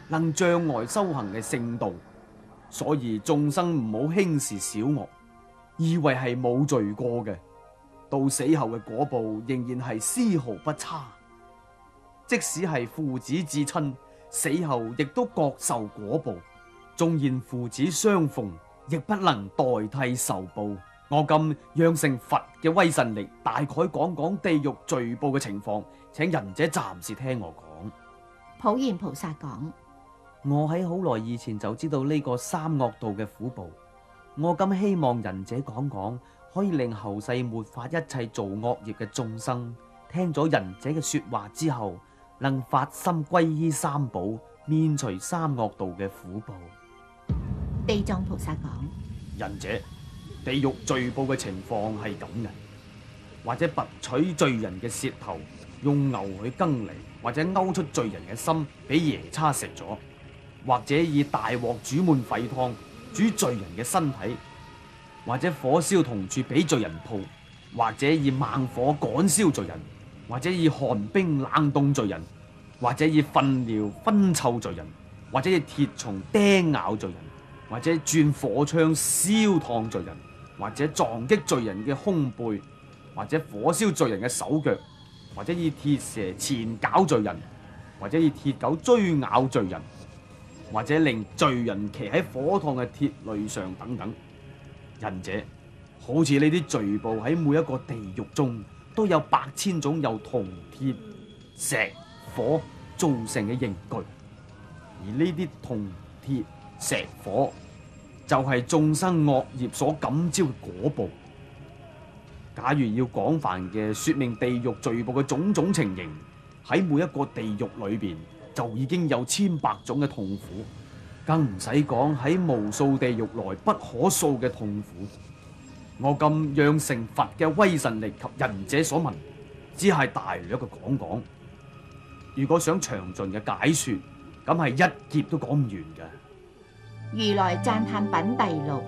能障礙修行嘅聖道，所以眾生唔好輕視小惡，以為係冇罪過嘅，到死後嘅果報仍然係絲毫不差。即使係父子至親，死後亦都各受果報。縱然父子相逢，亦不能代替受報。我今讓成佛嘅威神力，大概講講地獄罪報嘅情況，請仁者暫時聽我講。 普賢菩薩講： 我喺好耐以前就知道呢個三惡道嘅苦報，我今希望仁者講講，可以令後世末法一切做惡業嘅眾生，聽咗仁者嘅說話之後，能發心皈依三寶，免除三惡道嘅苦報。 地藏菩薩講： 仁者，地獄罪報嘅情況係咁嘅，或者拔取罪人嘅舌頭，用牛去羹嚟，或者勾出罪人嘅心俾夜叉食咗，或者以大鑊煮滿沸湯煮罪人嘅身體，或者火燒銅柱俾罪人泡，或者以猛火趕燒罪人，或者以寒冰冷凍罪人，或者以糞尿熏臭罪人，或者以鐵蟲釘咬罪人，或者轉火槍燒燙罪人，或者撞擊罪人嘅胸背，或者火燒罪人嘅手腳，或者以鐵蛇纏絞罪人，或者以鐵狗追咬罪人，或者令罪人騎喺火燙嘅鐵壘上等等。仁者，好似呢啲罪報喺每一個地獄中都有百千種由銅、鐵、石、火造成嘅刑具，而呢啲銅、鐵、石、火就係眾生惡業所感召嘅果報。假如要廣泛嘅說明地獄罪報嘅種種情形，喺每一個地獄裏邊就已經有千百種嘅痛苦，更唔使講喺無數地獄內不可數嘅痛苦。我今讓成佛嘅威神力及仁者所聞，只係大略嘅講講。如果想詳盡嘅解說，咁係一劫都講唔完嘅。 如來讚歎品第六。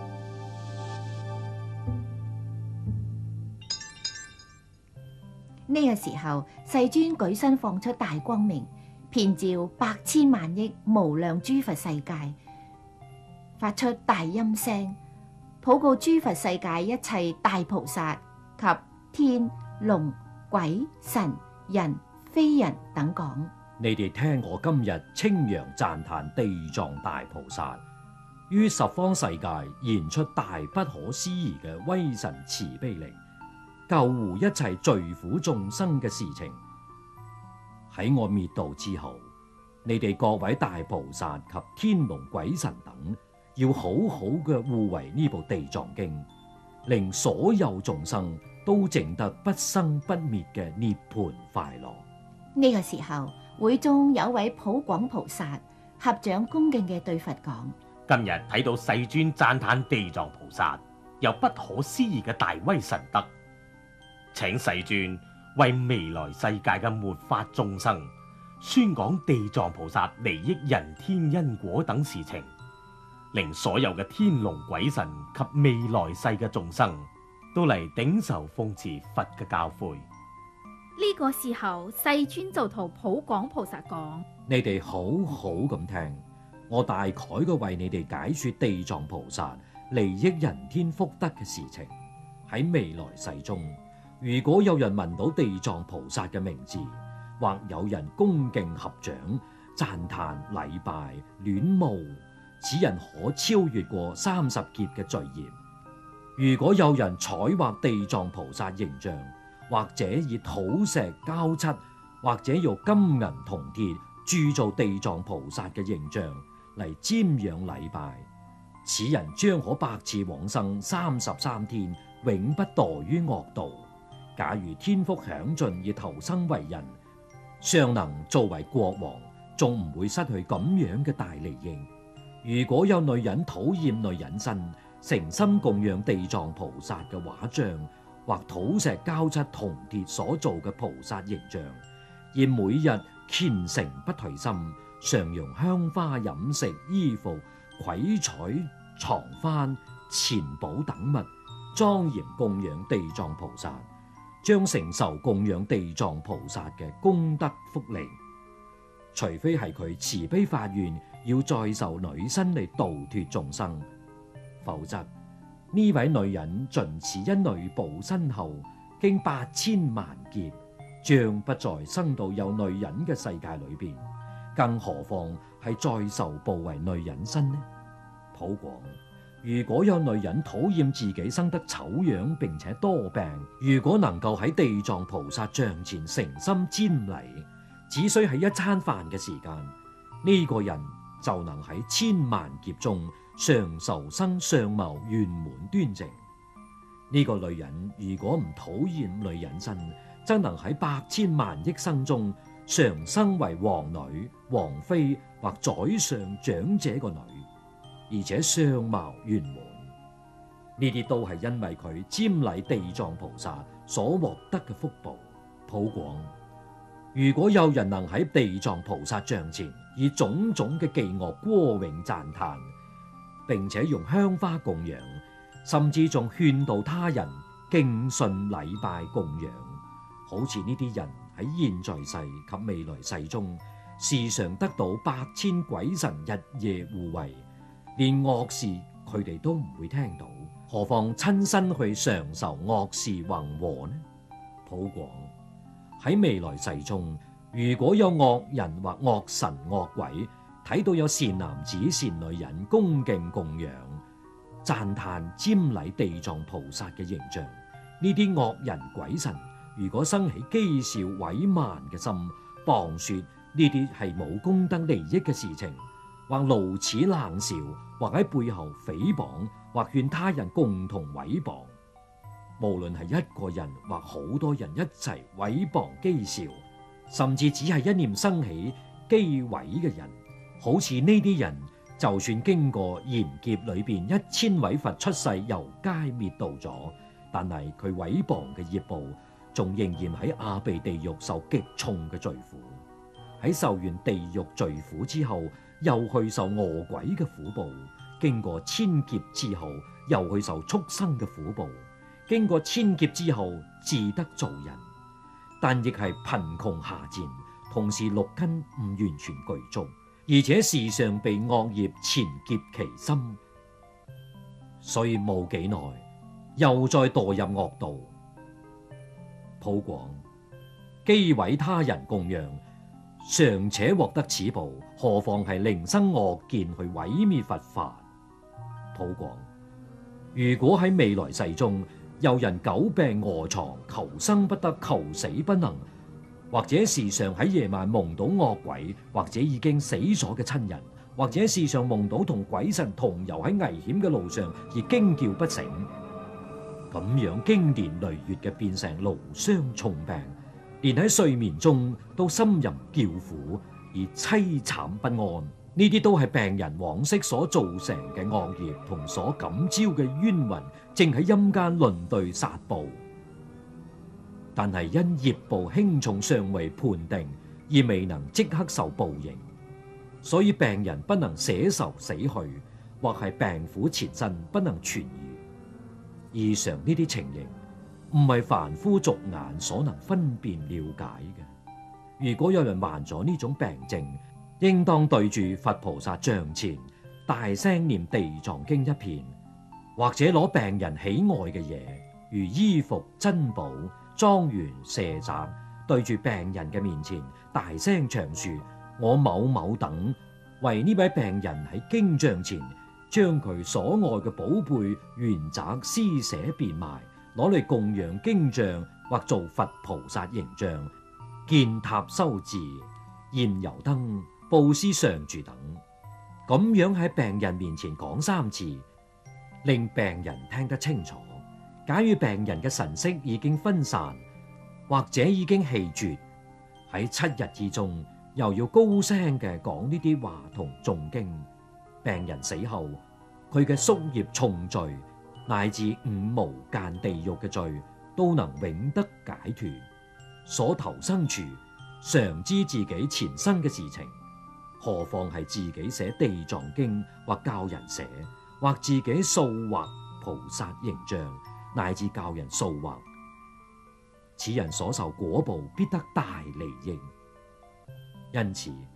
呢個時候，世尊舉身放出大光明，遍照百千萬億無量諸佛世界，發出大音聲，普告諸佛世界一切大菩薩及天龍鬼神人非人等講： 你哋聽我今日稱揚讚歎地藏大菩薩於十方世界現出大不可思議嘅威神慈悲力，救護一切罪苦眾生嘅事情。喺我滅度之後，你哋各位大菩薩及天龍鬼神等，要好好嘅護衛呢部地藏經，令所有眾生都證得不生不滅嘅涅槃快樂。 呢個時候，會中有位普廣菩薩合掌恭敬嘅對佛講： 今日睇到世尊讚歎地藏菩薩有不可思議嘅大威神德，請世尊為未來世界嘅末法眾生宣講地藏菩薩利益人天因果等事情，令所有嘅天龍鬼神及未來世嘅眾生都嚟頂受奉持佛嘅教誨。 呢個時候，世尊就同普廣菩薩講： 你哋好好咁聽，我大概嘅為你哋解說地藏菩薩利益人天福德嘅事情。喺未來世中，如果有人聞到地藏菩薩嘅名字，或有人恭敬合掌、讚歎、禮拜、戀慕，此人可超越過三十劫嘅罪孽。如果有人彩畫地藏菩薩形象，或者以土石膠漆，或者用金銀銅鐵鑄造地藏菩薩嘅形象嚟瞻仰禮拜，此人將可百次往生三十三天，永不墮於惡道。假如天福享盡而投生為人，尚能作為國王，仲唔會失去咁樣嘅大利益。如果有女人討厭女人身，誠心供養地藏菩薩嘅畫像，或土石膠漆銅鐵所造嘅菩薩形象，而每日虔誠不退心，常用香花飲食衣服窺彩藏幡錢寶等物莊嚴供養地藏菩薩，將承受供養地藏菩薩嘅功德福利。 除非係佢慈悲發願要再受女身嚟度脫眾生，否則呢位女人盡此一女報身後，經八千萬劫，將不再生到有女人嘅世界裏邊，更何況係再受報為女人身呢？普廣，如果有女人討厭自己生得醜樣並且多病，如果能夠喺地藏菩薩像前誠心瞻禮，只需係一餐飯嘅時間，呢、這個人就能喺千萬劫中常受生相貌圓滿端正。呢、這個女人如果唔討厭女人身，則能喺百千萬億生中常生為王女、王妃或宰相長者個女，而且相貌圓滿。呢啲都係因為佢瞻禮地藏菩薩所獲得嘅福報。普廣，如果有人能喺地藏菩薩像前以種種嘅伎樂歌詠讚嘆，並且用香花供養，甚至仲勸導他人敬信禮拜供養，好似呢啲人喺現在世及未來世中，時常得到百千鬼神日夜護衛，連惡事佢哋都唔會聽到，何況親身去嘗受惡事橫禍呢？普廣，喺未來世中，如果有惡人或惡神惡鬼睇到有善男子善女人恭敬供養、讚嘆瞻禮地藏菩薩嘅形象，呢啲惡人鬼神如果生起譏笑毀慢嘅心，謗說呢啲係冇功德利益嘅事情，或露齒冷笑，或喺背後誹謗，或勸他人共同毀謗，無論係一個人或好多人一齊毀謗譏笑，甚至只係一念生起譏毀嘅人，好似呢啲人，就算經過賢劫裏邊一千位佛出世遊皆滅度咗，但係佢毀謗嘅業報，仲仍然喺阿鼻地獄受極重嘅罪苦。喺受完地獄罪苦之後，又去受餓鬼嘅苦報，經過千劫之後，又去受畜生嘅苦報，經過千劫之後，自得做人，但亦係貧窮下賤，同時六根唔完全具足，而且時常被惡業纏劫其心，所以冇幾耐又再墮入惡道。普廣，譏毀他人供養，尚且獲得此報，何況係另生惡見去毀滅佛法？普廣，如果喺未來世中有人久病臥床，求生不得，求死不能，或者時常喺夜晚夢到惡鬼，或者已經死咗嘅親人，或者時常夢到同鬼神同遊喺危險嘅路上而驚叫不醒，咁樣經年累月嘅變成勞傷重病，連喺睡眠中都呻吟叫苦而淒慘不安，呢啲都係病人往昔所造成嘅惡業同所感召嘅冤魂，正喺陰間輪對殺報。但係因業報輕重尚未判定，而未能即刻受報應，所以病人不能捨壽死去，或係病苦纏身不能痊愈。以上呢啲情形唔係凡夫俗眼所能分辨了解嘅。如果有人患咗呢種病症，應當對住佛菩薩像前大聲念地藏經一遍，或者攞病人喜愛嘅嘢，如衣服、珍寶、莊園、舍宅，對住病人嘅面前大聲長說：我某某等為呢位病人喺經像前將佢所愛嘅寶貝原宅施捨變賣，攞嚟供養經像或做佛菩薩形象、建塔修寺、燃油燈、布施常住等，咁樣喺病人面前講三次，令病人聽得清楚。假如病人嘅神識已經分散，或者已經氣絕，喺七日之中又要高聲嘅講呢啲話同誦經，病人死後佢嘅宿業重罪乃至五無間地獄嘅罪都能永得解脫。所投生處常知自己前生嘅事情，何況係自己寫地藏經或教人寫，或自己塑畫菩薩形象，乃至教人塑畫，此人所受果報必得大利益。因此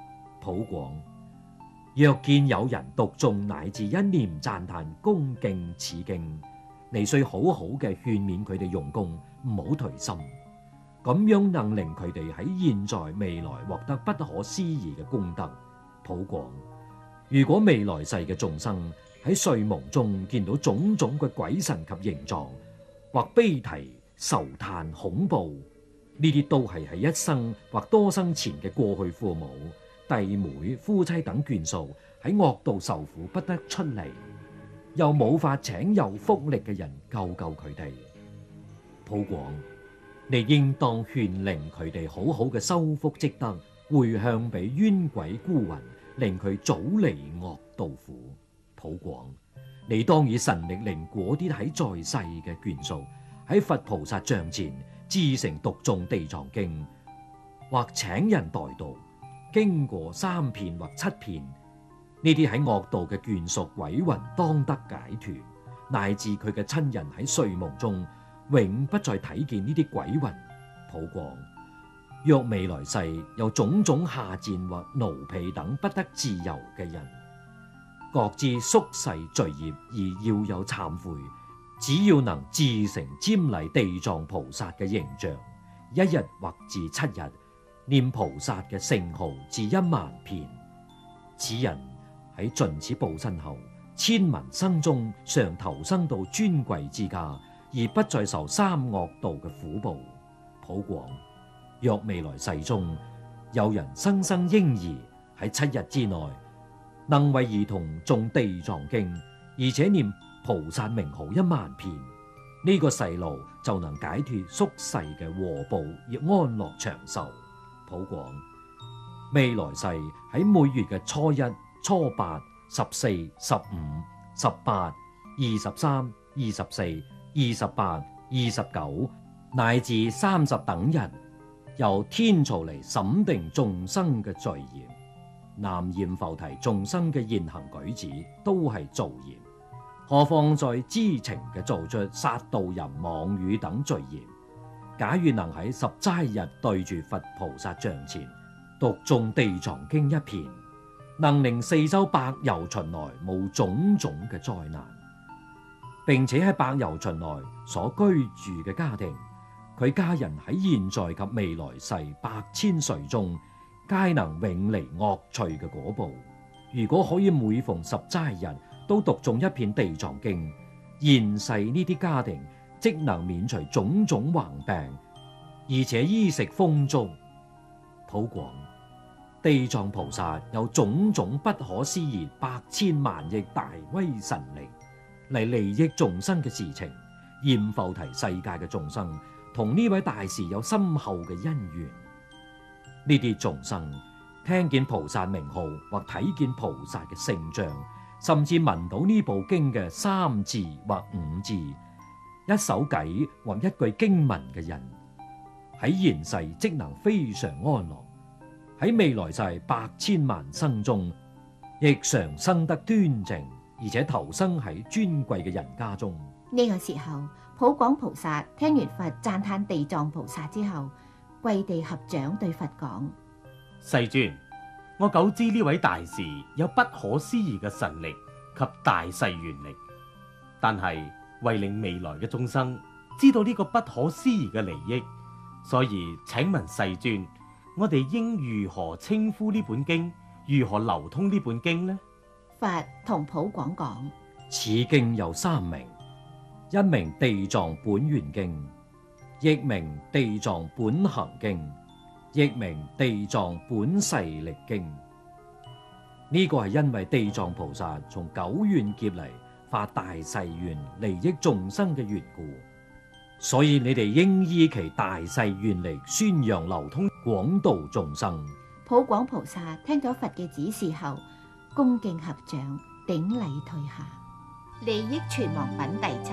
普廣，若見有人讀誦乃至一念讚歎恭敬此經，你須好好嘅勸勉佢哋用功，唔好頹心，咁樣能令佢哋喺現在未來獲得不可思議嘅功德。普廣，如果未來世嘅眾生喺睡夢中見到種種嘅鬼神及形狀，或悲啼、愁嘆、恐怖，呢啲都係喺一生或多生前嘅過去父母、弟妹、夫妻等眷屬喺惡道受苦不得出嚟，又冇法請有福力嘅人救救佢哋。普廣，你應當勸令佢哋好好嘅修福積德，回向俾冤鬼孤魂，令佢早離惡道苦。普廣，你當以神力令嗰啲喺在世嘅眷屬喺佛菩薩像前至誠讀誦地藏經，或請人代讀，經過三遍或七遍，呢啲喺惡道嘅眷屬鬼魂當得解脫，乃至佢嘅親人喺睡夢中永不再睇見呢啲鬼魂。普廣，若未來世有種種下賤或奴婢等不得自由嘅人，各自宿世罪業而要有懺悔，只要能至誠瞻禮地藏菩薩嘅形象，一日或至七日，念菩薩嘅聖號至一萬遍，此人喺盡此報身後，千文生中常投生到尊貴之家，而不再受三惡道嘅苦報。普廣，若未來世中有人生生嬰兒喺七日之內，能為兒童誦地藏經，而且念菩薩名號一萬遍，呢、這個細路就能解脫宿世嘅禍報，而安樂長壽。普廣，未來世喺每月嘅初一、初八、十四、十五、十八、二十三、二十四、二十八、二十九乃至三十等日，由天曹嚟審定眾生嘅罪業。南閻浮提眾生嘅言行舉止都係造業，何況在知情嘅做出殺盜淫妄語等罪業。假如能喺十齋日對住佛菩薩像前讀誦地藏經一遍，能令四周百由旬來無種種嘅災難，並且喺百由旬來所居住嘅家庭，佢家人喺現在及未來世百千歲中，皆能永離惡趣嘅果報。如果可以每逢十齋日都讀誦一遍地藏經，現世呢啲家庭即能免除種種橫病，而且衣食豐足。普廣，地藏菩薩有種種不可思議百千萬億大威神力嚟利益眾生嘅事情。閻浮提世界嘅眾生同呢位大士有深厚嘅因緣。呢啲眾生聽見菩薩名號，或睇見菩薩嘅聖像，甚至聞到呢部經嘅三字或五字、一首偈或一句經文嘅人，喺現世即能非常安樂，喺未來世百千萬生中，亦常生得端正，而且投生喺尊貴嘅人家中。 呢個時候，普廣菩薩聽完佛讚歎地藏菩薩之後，跪地合掌對佛講： 世尊，我久知呢位大士有不可思議嘅神力及大誓願力，但係為令未來嘅眾生知道呢個不可思議嘅利益，所以請問世尊，我哋應如何稱呼呢本經，如何流通呢本經呢？ 佛同普廣講： 此經有三名，一名地藏本願經，譯名地藏本行經，譯名地藏本誓力經。呢、這個係因為地藏菩薩從久遠劫嚟發大誓願利益眾生嘅緣故，所以你哋應依其大誓願力宣揚流通，廣度眾生。 普廣菩薩聽咗佛嘅指示後，恭敬合掌頂禮退下。利益存亡品第七。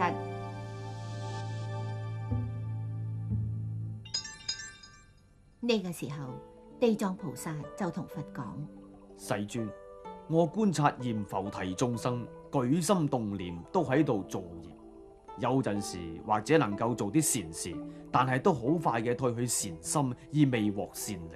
呢個時候，地藏菩薩就同佛講： 世尊，我觀察閻浮提眾生舉心動念都喺度造業，有陣時或者能夠做啲善事，但係都好快嘅退去善心而未獲善利，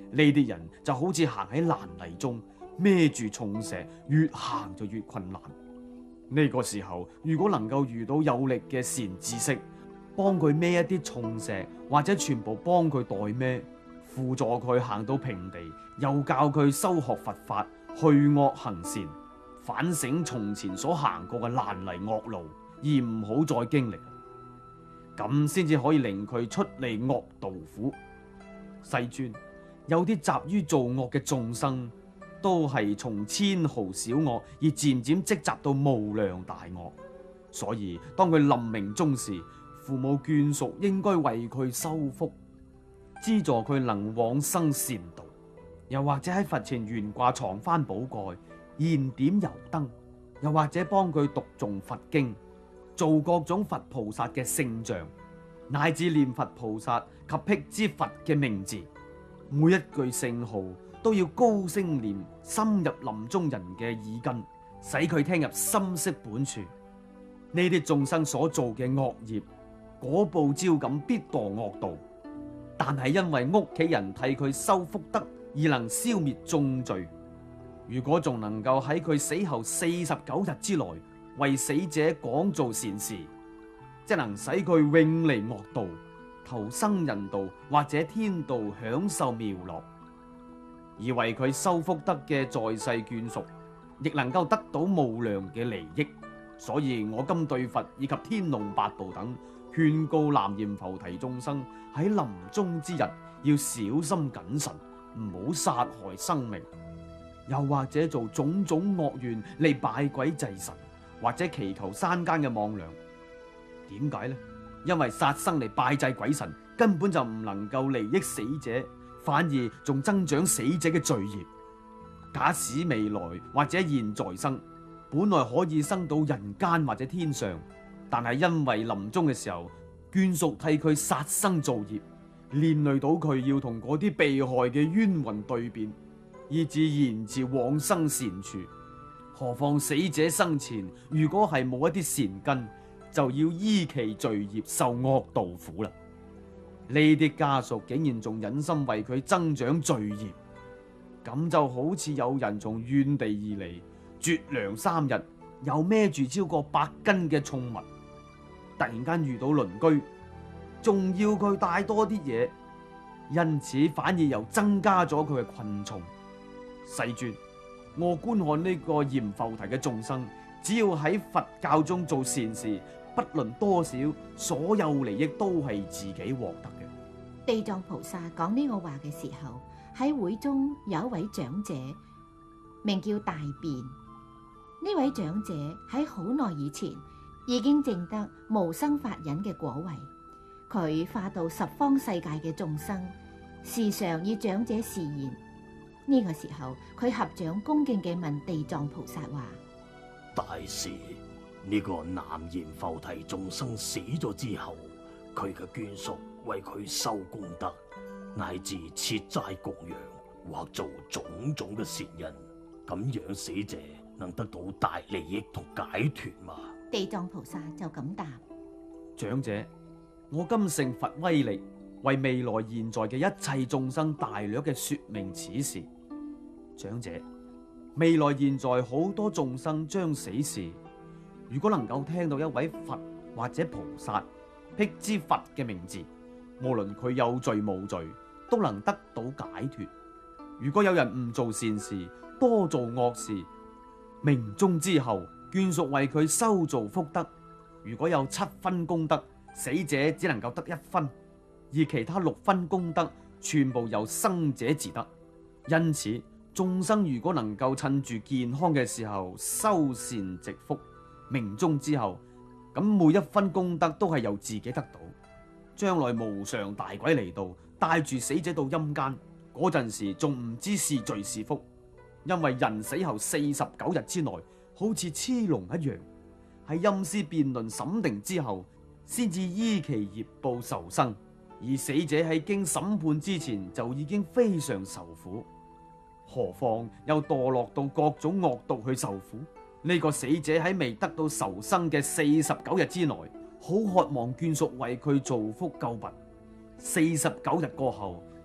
呢啲人就好似行喺爛泥中，孭住重石，越行就越困難。呢個時候，如果能夠遇到有力嘅善知識，幫佢孭一啲重石，或者全部幫佢代孭，輔助佢行到平地，又教佢修學佛法，去惡行善，反省從前所行過嘅爛泥惡路，而唔好再經歷，咁先至可以令佢出離惡道苦。世尊，有啲習於造惡嘅眾生，都係從千毫小惡而漸漸積集到無量大惡，所以當佢臨命終時，父母眷屬應該為佢修福，資助佢能往生善道，又或者喺佛前懸掛藏幡寶蓋，燃點油燈，又或者幫佢讀誦佛經，做各種佛菩薩嘅聖像，乃至念佛菩薩及辟支佛嘅名字，每一句聖號都要高聲念，深入臨終人嘅耳根，使佢聽入心識本處。呢啲眾生所做嘅惡業，果報招感必墮惡道，但係因為屋企人替佢修福德，而能消滅眾罪。如果仲能夠喺佢死後四十九日之內為死者廣做善事，即能使佢永離惡道，投生人道或者天道，享受妙樂。而為佢修福德嘅在世眷屬，亦能夠得到無量嘅利益。所以我今對佛以及天龍八部等勸告南閻浮提眾生，喺臨終之日要小心謹慎，唔好殺害生命，又或者做種種惡願嚟拜鬼祭神，或者祈求山間嘅魍魎。點解呢？因為殺生嚟拜祭鬼神根本就唔能夠利益死者，反而仲增長死者嘅罪業。假使未來或者現在生，本來可以生到人間或者天上，但係因為臨終嘅時候，眷屬替佢殺生造業，連累到佢要同嗰啲被害嘅冤魂對辯，以致延遲往生善處。何況死者生前如果係冇一啲善根，就要依其罪業受惡道苦啦。呢啲家屬竟然仲忍心為佢增長罪業，咁就好似有人從遠地而嚟，絕糧三日，又孭住超過百斤嘅重物，突然間遇到鄰居，仲要佢帶多啲嘢，因此反而又增加咗佢嘅困重。世尊，我觀看呢個閻浮提嘅眾生，只要喺佛教中做善事，不論多少，所有利益都係自己獲得嘅。 地藏菩薩講呢個話嘅時候，喺會中有一位長者，名叫大辯。呢位長者喺好耐以前已經證得無生法忍嘅果位，佢化度十方世界嘅眾生，時常以長者示現。呢個時候，佢合掌恭敬嘅問地藏菩薩話： 大士，呢個南閻浮提眾生死咗之後，佢嘅眷屬為佢修功德，乃至設齋供養，或做種種嘅善人，咁樣死者能得到大利益同解脫嗎？ 地藏菩薩就咁答： 長者，我今承佛威力，為未來現在嘅一切眾生大略嘅說明此事。長者，未來現在好多眾生將死時，如果能夠聽到一位佛或者菩薩辟支佛嘅名字，無論佢有罪冇罪，都能得到解脫。如果有人唔做善事，多做惡事，命終之後，眷屬為佢修造福德，如果有七分功德，死者只能夠得一分，而其他六分功德全部由生者自得。因此，眾生如果能夠趁住健康嘅時候修善積福，命終之後，咁每一分功德都係由自己得到。將來無常大鬼嚟到，帶住死者到陰間，嗰陣時仲唔知是罪是福，因為人死後四十九日之內，好似黐龍一樣，喺陰司辯論審定之後，先至依其業報受生。而死者喺經審判之前就已經非常受苦，何況又墮落到各種惡道去受苦？呢、這個死者喺未得到受生嘅四十九日之內，好渴望眷屬為佢造福救拔。四十九日過後，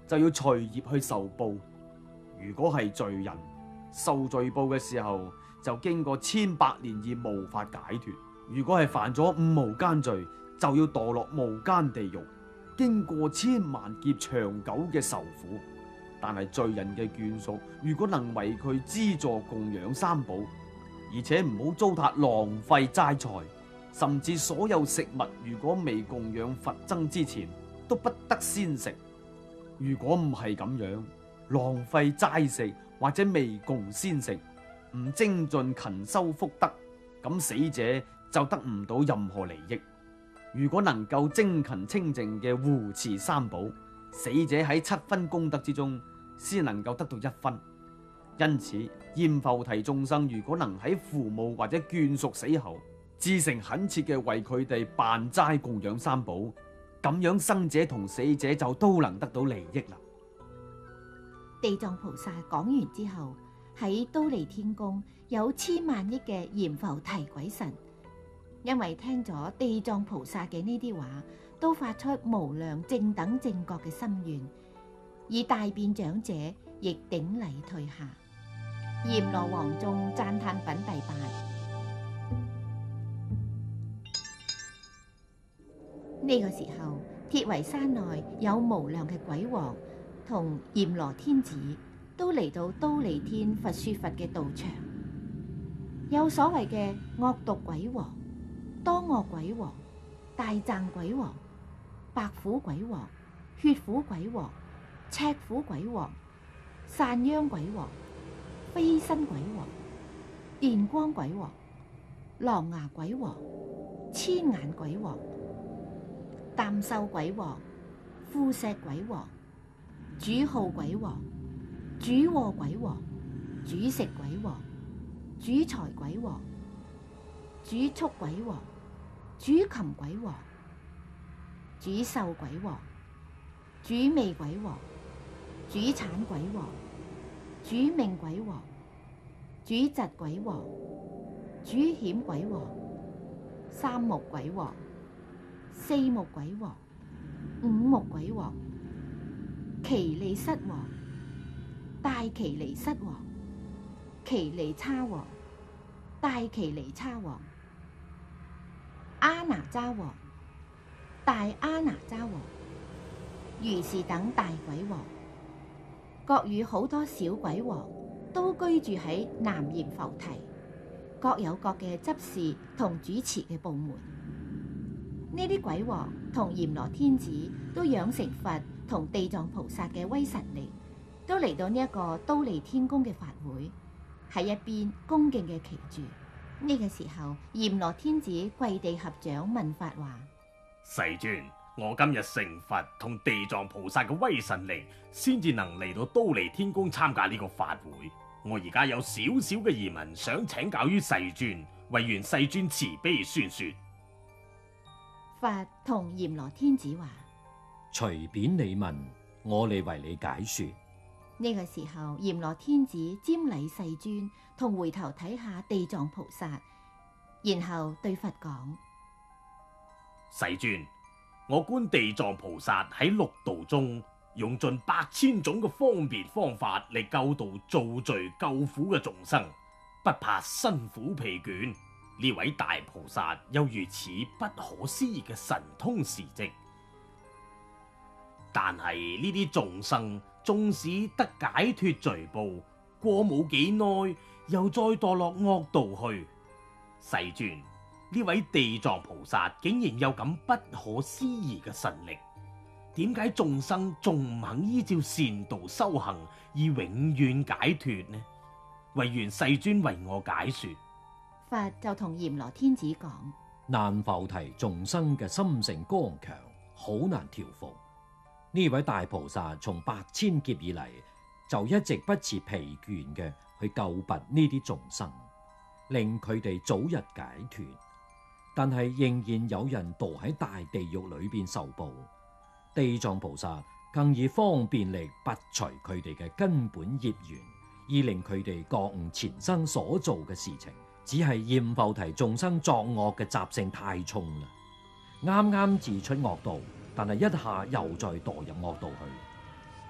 就要隨業去受報。如果係罪人，受罪報嘅時候就經過千百年而無法解脫。如果係犯咗五無間罪，就要墮落無間地獄，經過千萬劫長久嘅受苦。但係罪人嘅眷屬，如果能為佢資助供養三寶，而且唔好糟蹋浪費齋財，甚至所有食物如果未供養佛僧之前，都不得先食。如果唔係咁樣，浪費齋食或者未供先食，唔精進勤修福德，咁死者就得唔到任何利益。如果能夠精勤清淨嘅護持三寶，死者喺七分功德之中先能夠得到一分。因此閻浮提眾生如果能喺父母或者眷屬死後，至誠懇切嘅為佢哋辦齋供養三寶，咁樣生者同死者就都能得到利益啦。 地藏菩薩講完之後，喺忉利天宮有千萬億嘅閻浮提鬼神，因為聽咗地藏菩薩嘅呢啲話，都發出無量正等正覺嘅心願，而大辯長者亦頂禮退下。閻羅王眾讚歎品第八。呢個時候，鐵圍山內有無量嘅鬼王同閻羅天子都嚟到忉利天佛說法嘅道場。有所謂嘅惡毒鬼王、多惡鬼王、大贊鬼王、白虎鬼王、血虎鬼王、赤虎鬼王、散殃鬼王、飛身鬼王、電光鬼王、狼牙鬼王、千眼鬼王、擔獸鬼王、枯石鬼王、主號鬼王、主禍鬼王、主食鬼王、主財鬼王、主畜鬼王、主禽鬼王、主獸鬼王、主味鬼王、主產鬼王、主命鬼王、主疾鬼王、主險鬼王、三目鬼王、四目鬼王、五目鬼王、奇利失王、大奇利失王、奇利叉王、大奇利叉王、阿那吒王、大阿那吒王，如是等大鬼王，各與好多小鬼王都居住喺南閻浮提，各有各嘅執事同主持嘅部門。呢啲鬼王同閻羅天子都養成佛同地藏菩薩嘅威神力，都嚟到呢一個忉利天宮嘅法會，喺一邊恭敬嘅祈住。呢、這個時候，閻羅天子跪地合掌問法話： 世尊，我今日成佛同地藏菩薩嘅威神力，先至能嚟到忉利天宮參加呢個法會。我而家有少少嘅疑問，想請教於世尊，為願世尊慈悲宣說。 佛同閻羅天子話： 隨便你問，我嚟為你解說。 呢個時候，閻羅天子瞻禮世尊，同回頭睇下地藏菩薩，然後對佛講： 世尊，我觀地藏菩薩喺六道中用盡百千種嘅方便方法嚟救度造罪救苦嘅眾生，不怕辛苦疲倦。呢位大菩薩有如此不可思議嘅神通事跡，但係呢啲眾生縱使得解脫罪報，過冇幾耐又再墮落惡道去。世尊，呢位地藏菩薩竟然有咁不可思議嘅神力，點解眾生仲唔肯依照善道修行而永遠解脫呢？唯願世尊為我解說。 佛就同閻羅天子講： 難浮提眾生嘅心性剛強，好難調伏。呢位大菩薩從百千劫以嚟，就一直不辭疲倦嘅去救拔呢啲眾生，令佢哋早日解脫。但係仍然有人墮喺大地獄裏邊受報。地藏菩薩更以方便力拔除佢哋嘅根本業緣，以令佢哋覺悟前生所做嘅事情，只係閻浮提眾生作惡嘅習性太重啦。啱啱自出惡道，但係一下又再墮入惡道去。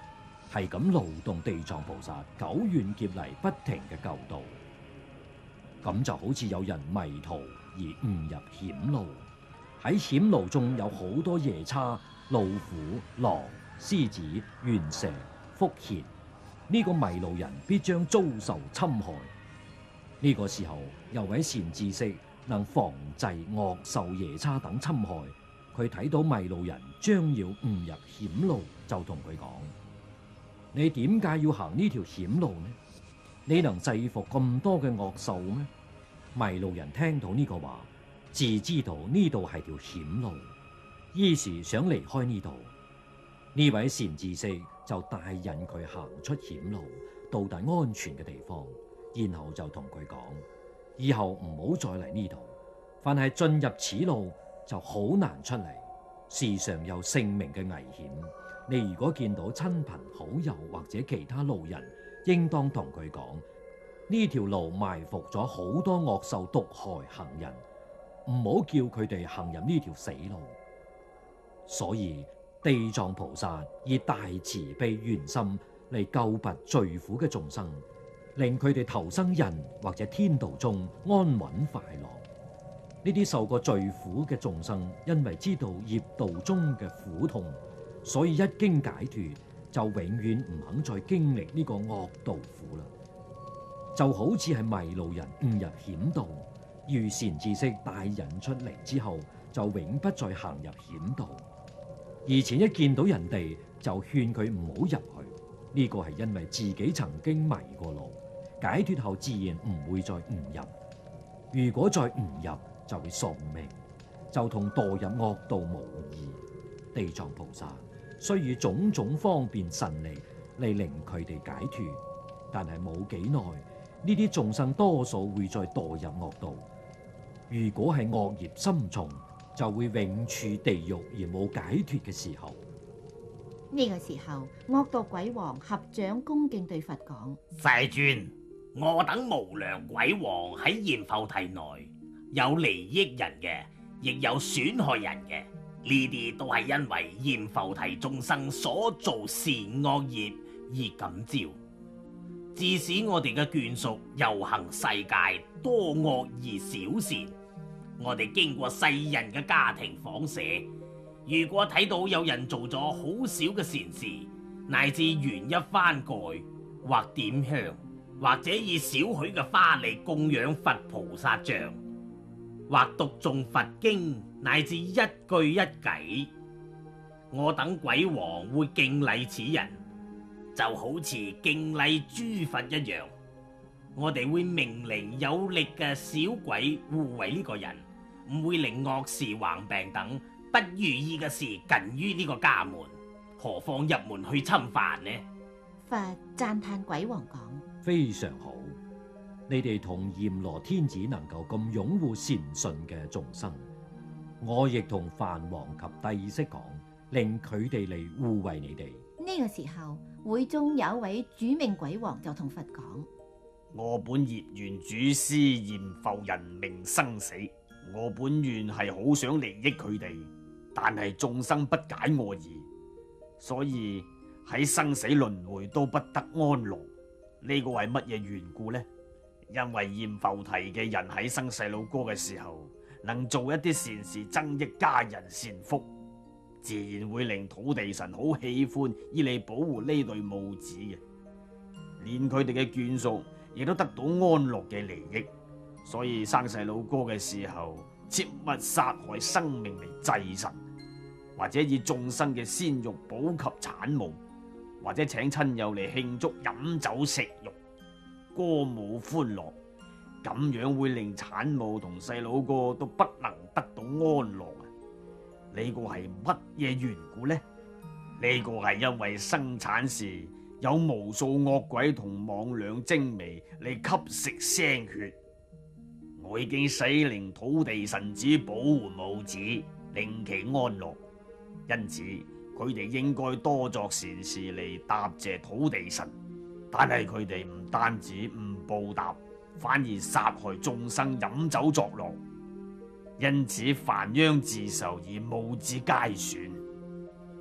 係咁勞動地藏菩薩久遠劫嚟不停嘅救度。咁就好似有人迷途而誤入險路，喺險路中有好多夜叉、老虎、狼、獅子、猿蛇、福脅，呢、這個迷路人必將遭受侵害。呢、這個時候有位善知識能防制惡獸、夜叉等侵害，佢睇到迷路人將要誤入險路，就同佢講：你點解要行呢條險路呢？你能制服咁多嘅惡獸咩？迷路人聽到呢個話，自知道呢度係條險路，於是想離開呢度。呢位善知識就帶引佢行出險路，到達安全嘅地方，然後就同佢講：以後唔好再嚟呢度，凡係進入此路就好難出嚟，時常有性命嘅危險。你如果見到親朋好友或者其他路人，應當同佢講：呢條路埋伏咗好多惡獸毒害行人，唔好叫佢哋行入呢條死路。所以地藏菩薩以大慈悲願心嚟救拔罪苦嘅眾生，令佢哋投生人或者天道中安穩快樂。呢啲受過罪苦嘅眾生，因為知道業道中嘅苦痛，所以一經解脫，就永遠唔肯再經歷呢個惡道苦啦。就好似係迷路人誤入險道，遇善知識帶引出嚟之後，就永不再行入險道。以前一見到人哋就勸佢唔好入去，呢個係因為自己曾經迷過路，解脫後自然唔會再誤入。如果再誤入，就會喪命，就同墮入惡道無異。地藏菩薩需以種種方便神力嚟令佢哋解脫，但係冇幾耐，呢啲眾生多數會再墮入惡道。如果係惡業深重，就會永處地獄而冇解脫嘅時候。 呢個時候，惡道鬼王合掌恭敬對佛講： 世尊，我等無量鬼王喺閻浮提內有利益人嘅，亦有損害人嘅，呢啲都係因為閻浮提眾生所做善惡業而感召，致使我哋嘅眷屬遊行世界多惡而少善。我哋經過世人嘅家庭訪舍，如果睇到有人做咗好少嘅善事，乃至懸一番蓋，或點香，或者以少許嘅花嚟供養佛菩薩像，或讀誦佛經，乃至一句一偈，我等鬼王會敬禮此人，就好似敬禮諸佛一樣。我哋會命令有力嘅小鬼護衛呢個人，唔會令惡事橫病等不如意嘅事近於呢個家門，何況入門去侵犯呢？ 佛讚歎鬼王講： 非常好，你哋同閻羅天子能夠咁擁護善順嘅眾生，我亦同梵王及帝釋講，令佢哋嚟護衛你哋。 呢個時候，會中有一位主命鬼王就同佛講： 我本業緣主師閻浮人命生死，我本願係好想利益佢哋，但係眾生不解我意，所以喺生死輪迴都不得安樂。呢個係乜嘢緣故呢？因為閻浮提嘅人喺生細路哥嘅時候，能做一啲善事增益家人善福，自然會令土地神好喜歡，以嚟保護呢對母子嘅，連佢哋嘅眷屬亦都得到安樂嘅利益。所以生細路哥嘅時候，切勿殺害生命嚟祭神，或者以眾生嘅鮮肉補給產母，或者請親友嚟慶祝飲酒食肉、歌舞歡樂，咁樣會令產母同細佬哥都不能得到安樂啊！呢個係乜嘢緣故呢？呢個係因為生產時有無數惡鬼同魍魎精微嚟吸食鮮血。我已經使令土地神子保護母子，令其安樂，因此佢哋應該多作善事嚟答謝土地神。但係佢哋唔單止唔報答，反而殺害眾生飲酒作樂，因此繁殃自受而母子皆損。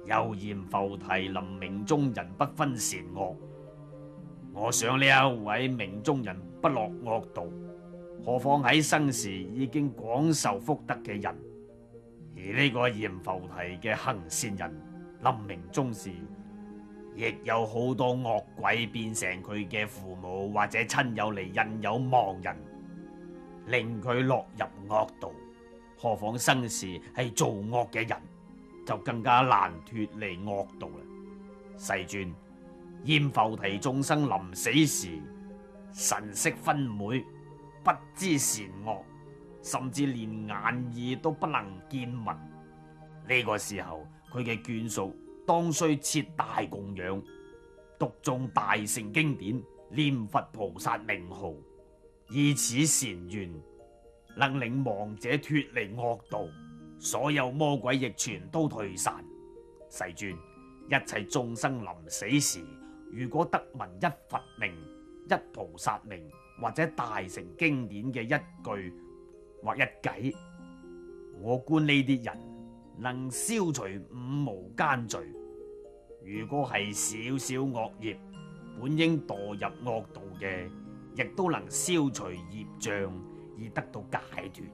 又嫌浮提臨命中人不分善惡。我想呢一位命中人不落惡道，何況喺生時已經廣受福德嘅人。而呢個嫌浮提嘅行善人臨命終時，亦有好多惡鬼變成佢嘅父母或者親友嚟引誘亡人，令佢落入惡道。何況生時係做惡嘅人，就更加難脫離惡道啦。世尊，嫌浮提眾生臨死時神色昏昧，不知善惡，甚至連眼耳都不能見聞。呢個時候，佢嘅眷屬當需設大供養，讀誦大乘經典，念佛菩薩名號，以此善願，能令亡者脫離惡道，所有魔鬼亦全都退散。世尊，一切眾生臨死時，如果得聞一佛名、一菩薩名或者大乘經典嘅一句或一偈，我觀呢啲人能消除五無間罪。如果係少少惡業，本應墮入惡道嘅，亦都能消除業障而得到解脫。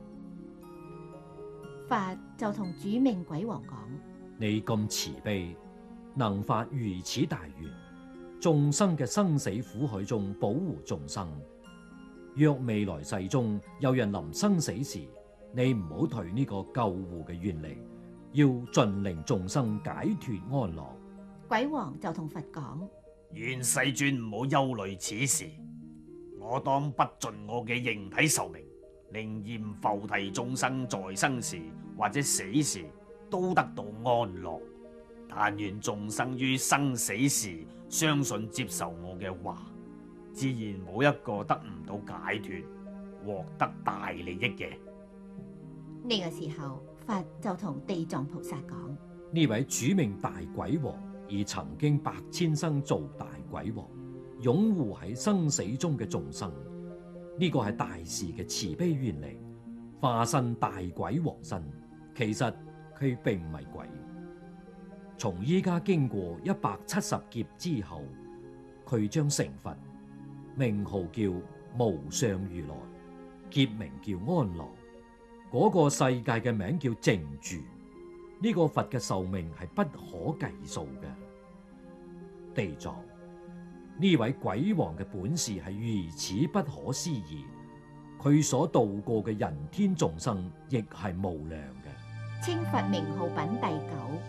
佛就同主命鬼王講： 你咁慈悲，能發如此大願，眾生嘅生死苦海中保護眾生。若未來世中有人臨生死時，你唔好退呢個救護嘅願力，要盡令眾生解脫安樂。 鬼王就同佛講： 願世尊唔好憂慮此事，我當不盡我嘅形體壽命，令嫌浮提眾生在生時或者死時都得到安樂。但願眾生於生死時相信接受我嘅話，自然冇一個得唔到解脫，獲得大利益嘅。 呢個時候，佛就同地藏菩薩講： 呢位主命大鬼王，而曾經百千生做大鬼王，擁護喺生死中嘅眾生。呢個係大士嘅慈悲願力，化身大鬼王身。其實佢並唔係鬼。從依家經過一百七十劫之後，佢將成佛，名號叫無上如來，劫名叫安樂。嗰、那個世界嘅名叫靜住。呢、這個佛嘅壽命係不可計數嘅。地藏，呢位鬼王嘅本事係如此不可思議，佢所度過嘅人天眾生亦係無量嘅。 稱佛名號品第九。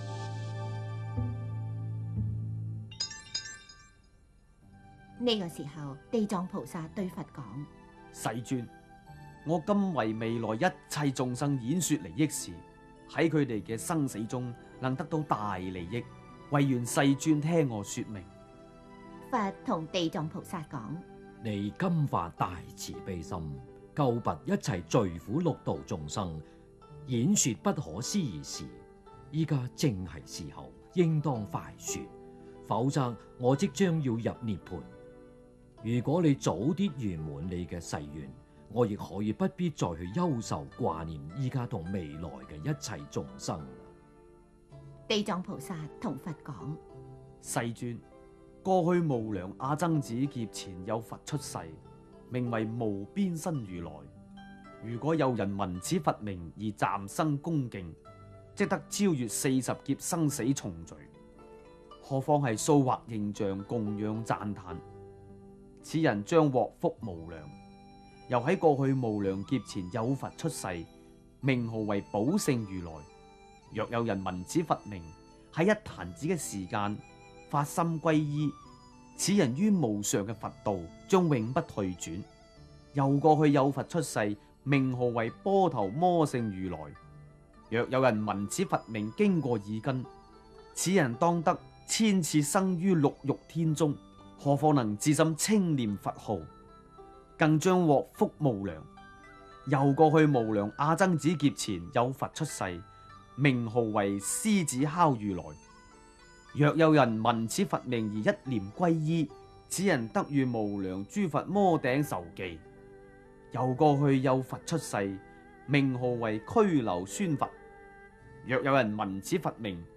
呢個時候，地藏菩薩對佛講： 世尊，我今為未來一切眾生演說利益時，喺佢哋嘅生死中能得到大利益，唯願世尊聽我說明。 佛同地藏菩薩講： 你今發大慈悲心，救拔一切罪苦六道眾生，演說不可思議事。依家正係時候，應當快說，否則我即將要入涅槃。如果你早啲圓滿你嘅誓願，我亦可以不必再去憂愁掛念依家同未來嘅一切眾生。 地藏菩薩同佛講： 世尊，過去無量阿僧子劫前有佛出世，名為無邊身如來。如果有人聞此佛名而暫生恭敬，即得超越四十劫生死重罪。何況係塑畫形象供養讚歎，此人將獲福無量。又喺過去無量劫前有佛出世，名號為寶勝如來。若有人聞此佛名，喺一彈指嘅時間發心皈依，此人於無上嘅佛道將永不退轉。又過去有佛出世，名號為波頭摩勝如來。若有人聞此佛名經過耳根，此人當得千次生於六欲天中，何況能至心稱念佛號，更將獲福無量。又過去無量阿僧子劫前有佛出世，名號為獅子哮如來。若有人聞此佛名而一念皈依，此人得遇無量諸佛摩頂受記。又過去有佛出世，名號為拘留孫佛。若有人聞此佛名，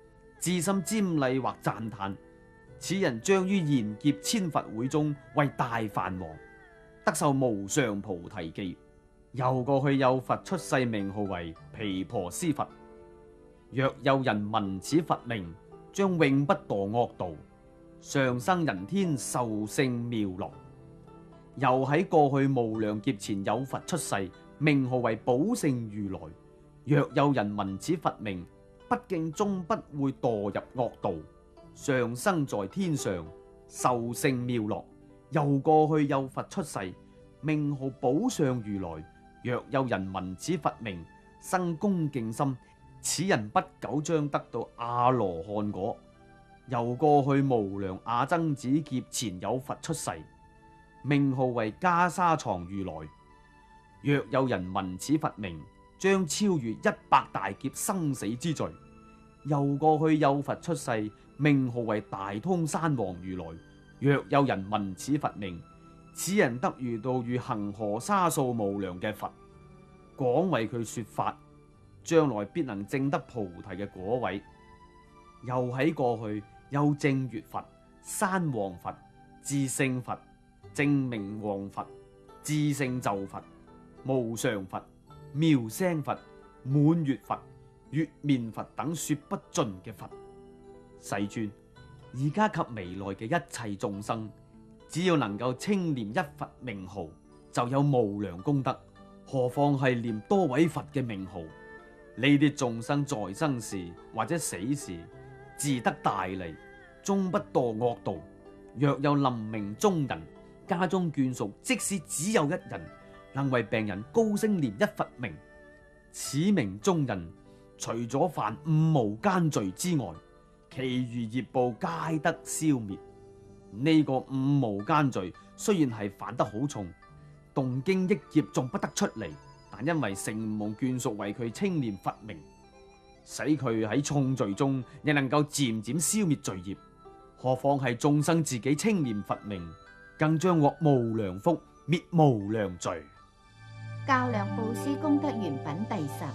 至心瞻禮或讚嘆，此人將於賢劫千佛會中為大梵王，得受無上菩提記。又過去有佛出世，名號為毗婆尸佛。若有人聞此佛名，將永不墮惡道，上生人天，受勝妙樂。又喺過去無量劫前有佛出世，名號為寶勝如來。若有人聞此佛名，不敬終不會墮入惡道，上生在天上，受勝妙樂。又過去有佛出世，名號寶上如來。若有人聞此佛名，生恭敬心，此人不久將得到阿羅漢果。又過去無量阿僧子劫前有佛出世，名號為袈裟藏如來。若有人聞此佛名，將超越一百大劫生死之罪。又過去有佛出世，名號為大通山王如來。若有人聞此佛名，此人得遇到與恒河沙數無量嘅佛，廣為佢說法，將來必能證得菩提嘅果位。又喺過去有正月佛、山王佛、智勝佛、正明王佛、智勝咒佛、無上佛、妙聲佛、滿月佛、月面佛等說不盡嘅佛。世尊，而家及未來嘅一切眾生，只要能夠稱念一佛名號，就有無量功德，何況係念多位佛嘅名號？呢啲眾生在生時或者死時，自得大利，終不墮惡道。若有臨命中人，家中眷屬即使只有一人，能為病人高聲念一佛名，此名中人除咗犯五無間罪之外，其餘業報皆得消滅。呢、這個五無間罪雖然係犯得好重，動經億劫仲不得出嚟，但因為承蒙眷屬為佢稱念佛名，使佢喺重罪中亦能夠漸漸消滅罪業。何況係眾生自己稱念佛名，更將獲無量福，滅無量罪。 較量布施功德原品第十。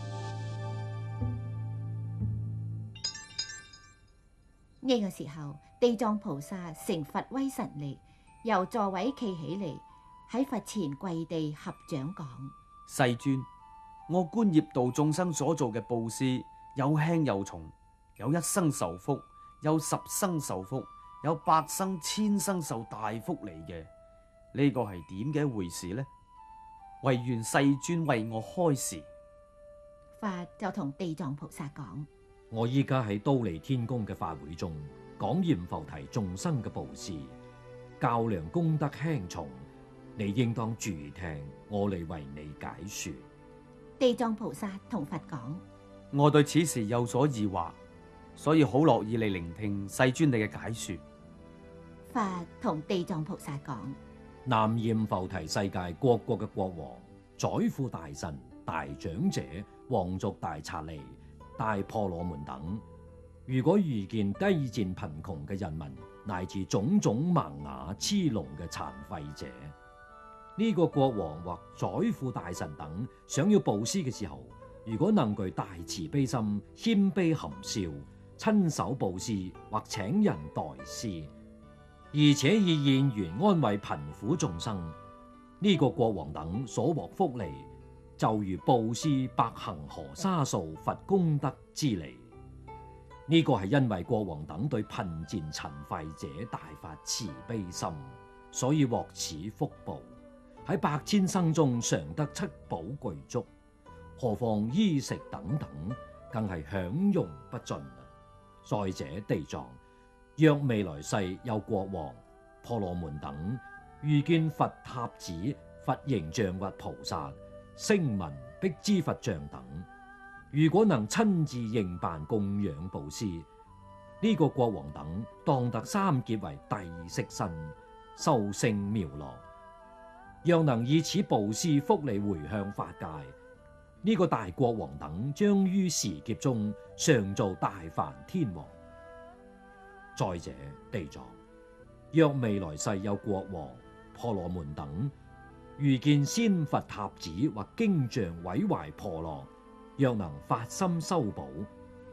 呢個時候，地藏菩薩乘佛威神力，由座位企起嚟，喺佛前跪地合掌講： 世尊，我觀業度眾生所做嘅布施，有輕有重，有一生受福，有十生受福，有百生千生受大福利嘅。呢個係點嘅一回事呢？唯願世尊為我開示。 佛就同地藏菩薩講： 我依家喺忉利天宮嘅法會中講閻浮提眾生嘅布施，較量功德輕重，你應當注意聽，我嚟為你解說。 地藏菩薩同佛講： 我對此事有所疑惑，所以好樂意嚟聆聽世尊你嘅解說。 佛同地藏菩薩講： 南閻浮提世界各國嘅國王、宰父大臣、大長者、皇族大剎利、大婆羅門等，如果遇見低賤貧窮嘅人民，乃至種種盲啞痴聾嘅殘廢者，呢、這個國王或宰父大臣等想要布施嘅時候，如果能具大慈悲心、謙卑含笑，親手布施或請人代施，而且以現緣安慰貧苦眾生，呢、這個國王等所獲福利，就如布施百恒河沙數佛功德之利。呢、這個係因為國王等對貧賤殘廢者大發慈悲心，所以獲此福報，喺百千生中常得七寶具足，何況衣食等等，更係享用不盡。再者，地藏，若未來世有國王、婆羅門等遇見佛塔子、佛形象或菩薩、聲聞、辟支佛像等，如果能親自應辦供養布施，呢、這個國王等當得三劫為帝釋身，受勝妙樂。若能以此布施福利回向法界，呢、這個大國王等將於時劫中常做大梵天王。再者，地藏，若未來世有國王、婆羅門等遇見仙佛塔子或經像毀壞破落，若能發心修補，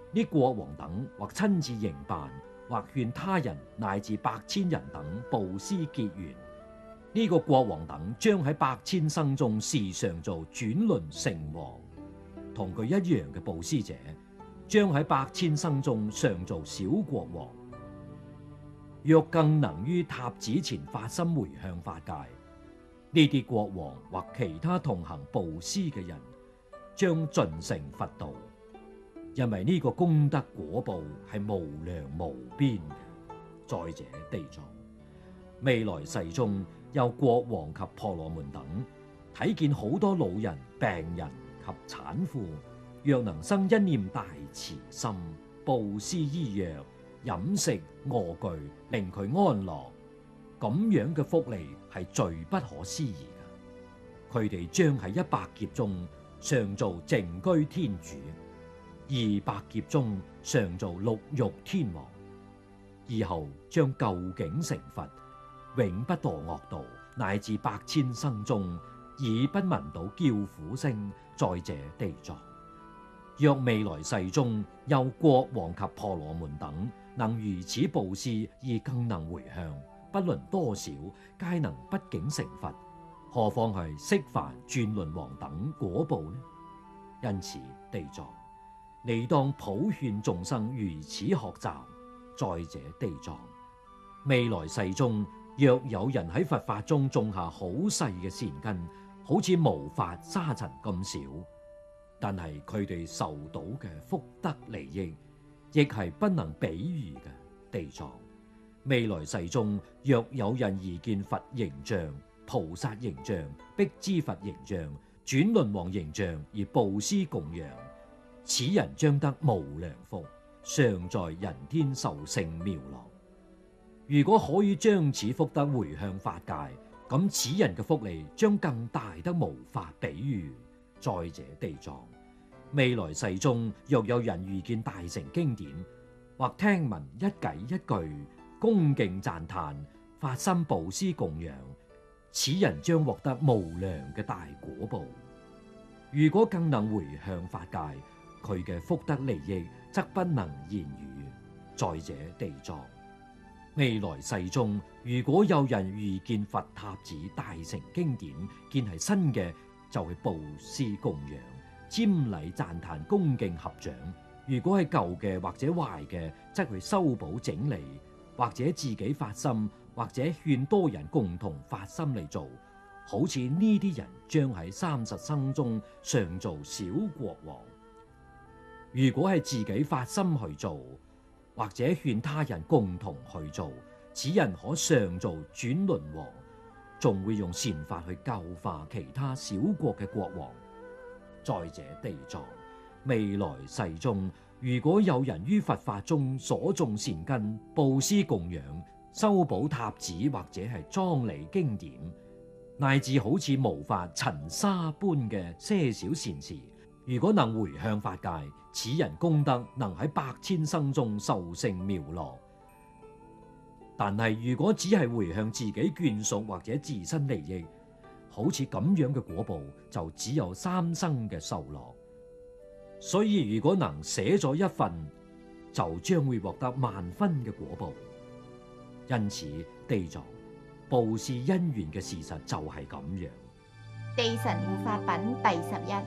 呢國王等或親自營辦，或勸他人乃至百千人等布施結緣，呢、這個國王等將喺百千生中時常做轉輪成王。同佢一樣嘅布施者，將喺百千生中常做小國王。若更能於塔寺前發心回向法界，呢啲國王或其他同行布施嘅人，將盡成佛道。因為呢個功德果報係無量無邊嘅。再者，地藏未來世中有國王及婆羅門等，睇見好多老人、病人及產婦，若能生一念大慈心，布施醫藥、飲食、臥具，令佢安樂，咁樣嘅福利係最不可思議嘅。佢哋將喺一百劫中常做淨居天主，二百劫中常做六欲天王，以後將究竟成佛，永不墮惡道，乃至百千生中已不聞到叫苦聲。再者，地藏若未來世中有國王及婆羅門等能如此布施而更能回向，不論多少，皆能不竟成佛，何況係釋梵轉輪王等果報呢？因此，地藏你當普勸眾生如此學習。再者，地藏未來世中若有人喺佛法中種下好細嘅善根，好似毛髮沙塵咁少，但係佢哋受到嘅福德利益，亦係不能比喻嘅。地藏未來世中若有人而見佛形象、菩薩形象、辟支佛形象、轉輪王形象而布施供養，此人將得無量福，常在人天受勝妙樂。如果可以將此福德回向法界，咁此人嘅福利將更大得無法比喻。再者，地藏未來世中若有人遇見大乘經典，或聽聞一偈一句恭敬讚歎，發心布施供養，此人將獲得無量嘅大果報。如果更能回向法界，佢嘅福德利益則不能言語。再者，地藏未來世中如果有人遇見佛塔寺大乘經典，見係新嘅，就去布施供養、瞻禮讚歎、恭敬合掌；如果係舊嘅或者壞嘅，則去修補整理，或者自己發心，或者勸多人共同發心嚟做。好似呢啲人將喺三十生中常做小國王。如果係自己發心去做，或者勸他人共同去做，此人可上做轉輪王，仲會用善法去教化其他小國嘅國王。再者，地藏未來世中如果有人於佛法中所種善根，布施供養、修補塔寺或者係莊理經典，乃至好似毛髮塵沙般嘅些少善事，如果能回向法界，此人功德能喺百千生中受勝妙樂。但係如果只係回向自己眷屬或者自身利益，好似咁樣嘅果報就只有三生嘅受樂。所以如果能捨咗一份，就將會獲得萬分嘅果報。因此，地藏布施因緣嘅事實就係咁樣。 地神護法品第十一。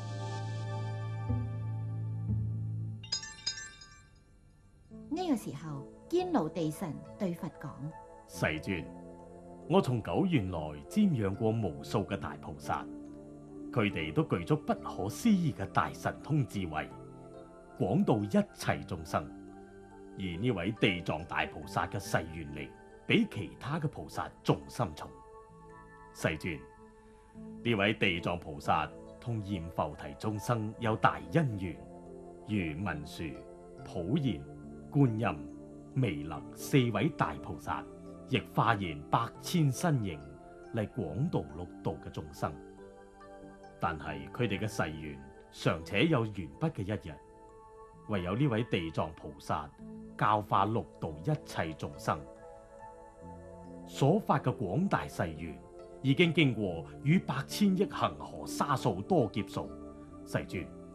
呢個時候，堅牢地神對佛講： 世尊，我從久遠來瞻仰過無數嘅大菩薩，佢哋都具足不可思議嘅大神通智慧，廣度一切眾生。而呢位地藏大菩薩嘅誓願力，比其他嘅菩薩仲深重。世尊，呢位地藏菩薩同閻浮提眾生有大因緣，如文殊、普賢、觀音、彌勒四位大菩薩，亦化現百千身形嚟廣度六道嘅眾生。但係佢哋嘅誓願尚且有完畢嘅一日，唯有呢位地藏菩薩教化六道一切眾生所發嘅廣大誓願，已經經過與百千億恒河沙數多劫數。世尊，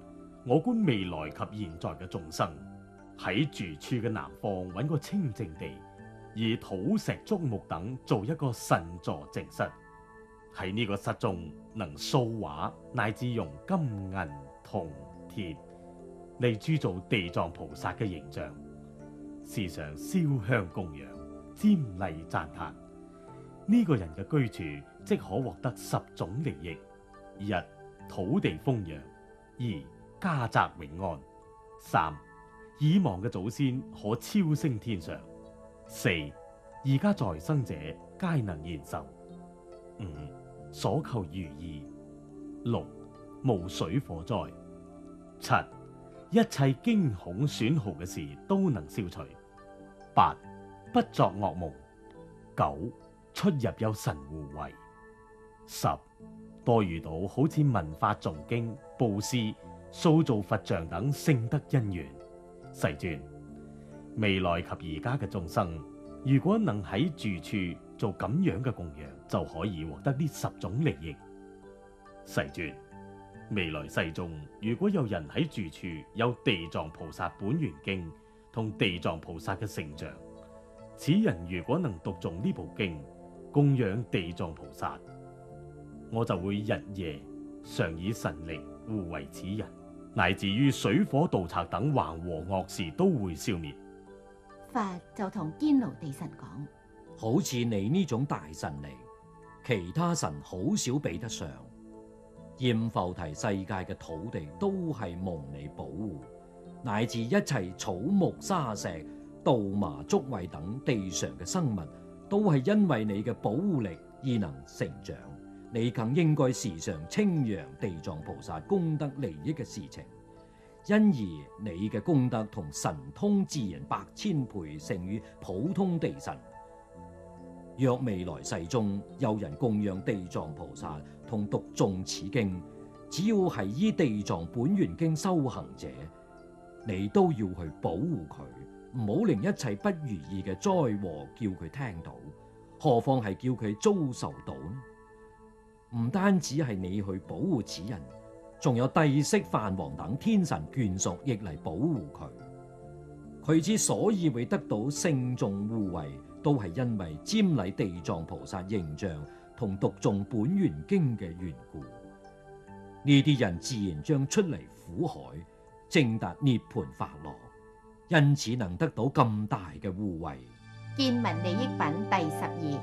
我觀未來及現在嘅眾生喺住處嘅南方揾個清淨地，以土石竹木等做一個神座淨室。喺呢個室中能塑畫乃至用金銀銅鐵嚟鑄造地藏菩薩嘅形象，時常燒香供養、瞻禮讚歎。呢、這個人嘅居處即可獲得十種利益：一、土地豐揚；二、家宅永安；三、已亡嘅祖先可超升天上；四、而家在生者皆能延壽；五、所求如意；六、無水火災；七、一切驚恐損耗嘅事都能消除；八、不作惡夢；九、出入有神護衛；十、多遇到好似文法誦經、布施、塑造佛像等聖德因緣。世尊，未來及而家嘅眾生，如果能喺住處做咁樣嘅供養，就可以獲得呢十種利益。世尊，未來世中，如果有人喺住處有地藏菩薩本願經同地藏菩薩嘅聖像，此人如果能讀誦呢部經，供養地藏菩薩，我就會日夜常以神力護衛此人，乃至於水火盜賊等橫禍惡事都會消滅。 佛就同堅牢地神講： 好似你呢種大神力，其他神好少比得上。閻浮提世界嘅土地都係蒙你保護，乃至一切草木沙石、稻麻竹葦等地上嘅生物，都係因為你嘅保護力而能成長。你更應該時常稱揚地藏菩薩功德利益嘅事情，因而你嘅功德同神通自然百千倍勝於普通地神。若未來世中有人供養地藏菩薩同讀誦此經，只要係依地藏本願經修行者，你都要去保護佢，唔好令一切不如意嘅災禍叫佢聽到，何況係叫佢遭受到呢？唔單止係你去保護此人，仲有帝釋、梵王等天神眷屬亦嚟保護佢。佢之所以會得到聖眾護衛，都係因為瞻禮地藏菩薩形象同讀誦本願經嘅緣故。呢啲人自然將出嚟苦海，證達涅槃法樂，因此能得到咁大嘅護衛。 見聞利益品第十頁。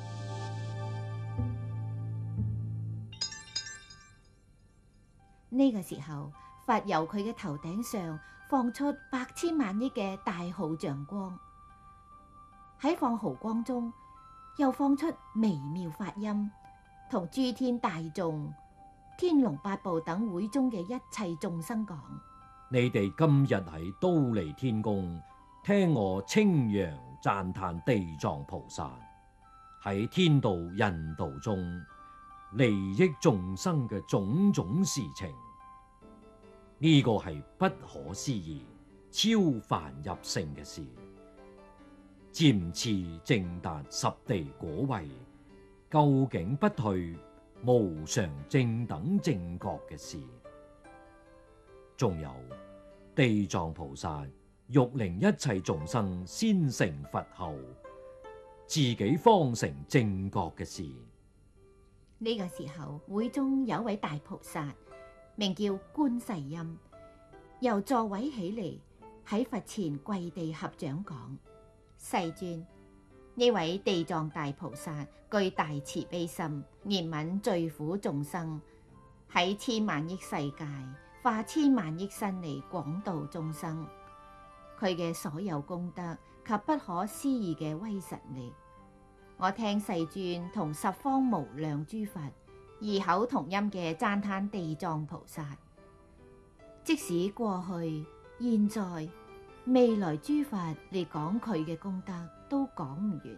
呢個時候，佛由佢嘅頭頂上放出百千萬億嘅大號像光，喺放毫光中又放出微妙法音，同諸天大眾、天龍八部等會中嘅一切眾生講： 你哋今日喺忉利天宮聽我稱揚讚歎地藏菩薩喺天道人道中利益眾生嘅種種事情，呢、這個係不可思議、超凡入聖嘅事，漸次證達十地果位、究竟不退、無常正等正覺嘅事。仲有地藏菩薩欲令一切眾生先成佛後，自己方成正覺嘅事。 呢個時候，會中有一位大菩薩，名叫觀世音，由座位起嚟，喺佛前跪地合掌講：世尊，呢位地藏大菩薩具大慈悲心，憐憫罪苦眾生，喺千萬億世界化千萬億身嚟廣度眾生。佢嘅所有功德及不可思議嘅威神力，我聽世尊同十方無量諸佛異口同音嘅讚歎地藏菩薩，即使過去、現在、未來諸佛嚟講佢嘅功德都講唔完。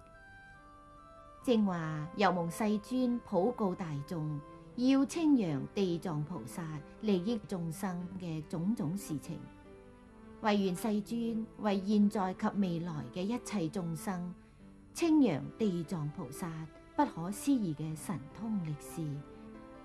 正話又蒙世尊普告大眾，要稱揚地藏菩薩利益眾生嘅種種事情，為願世尊為現在及未來嘅一切眾生稱揚地藏菩薩不可思議嘅神通力士，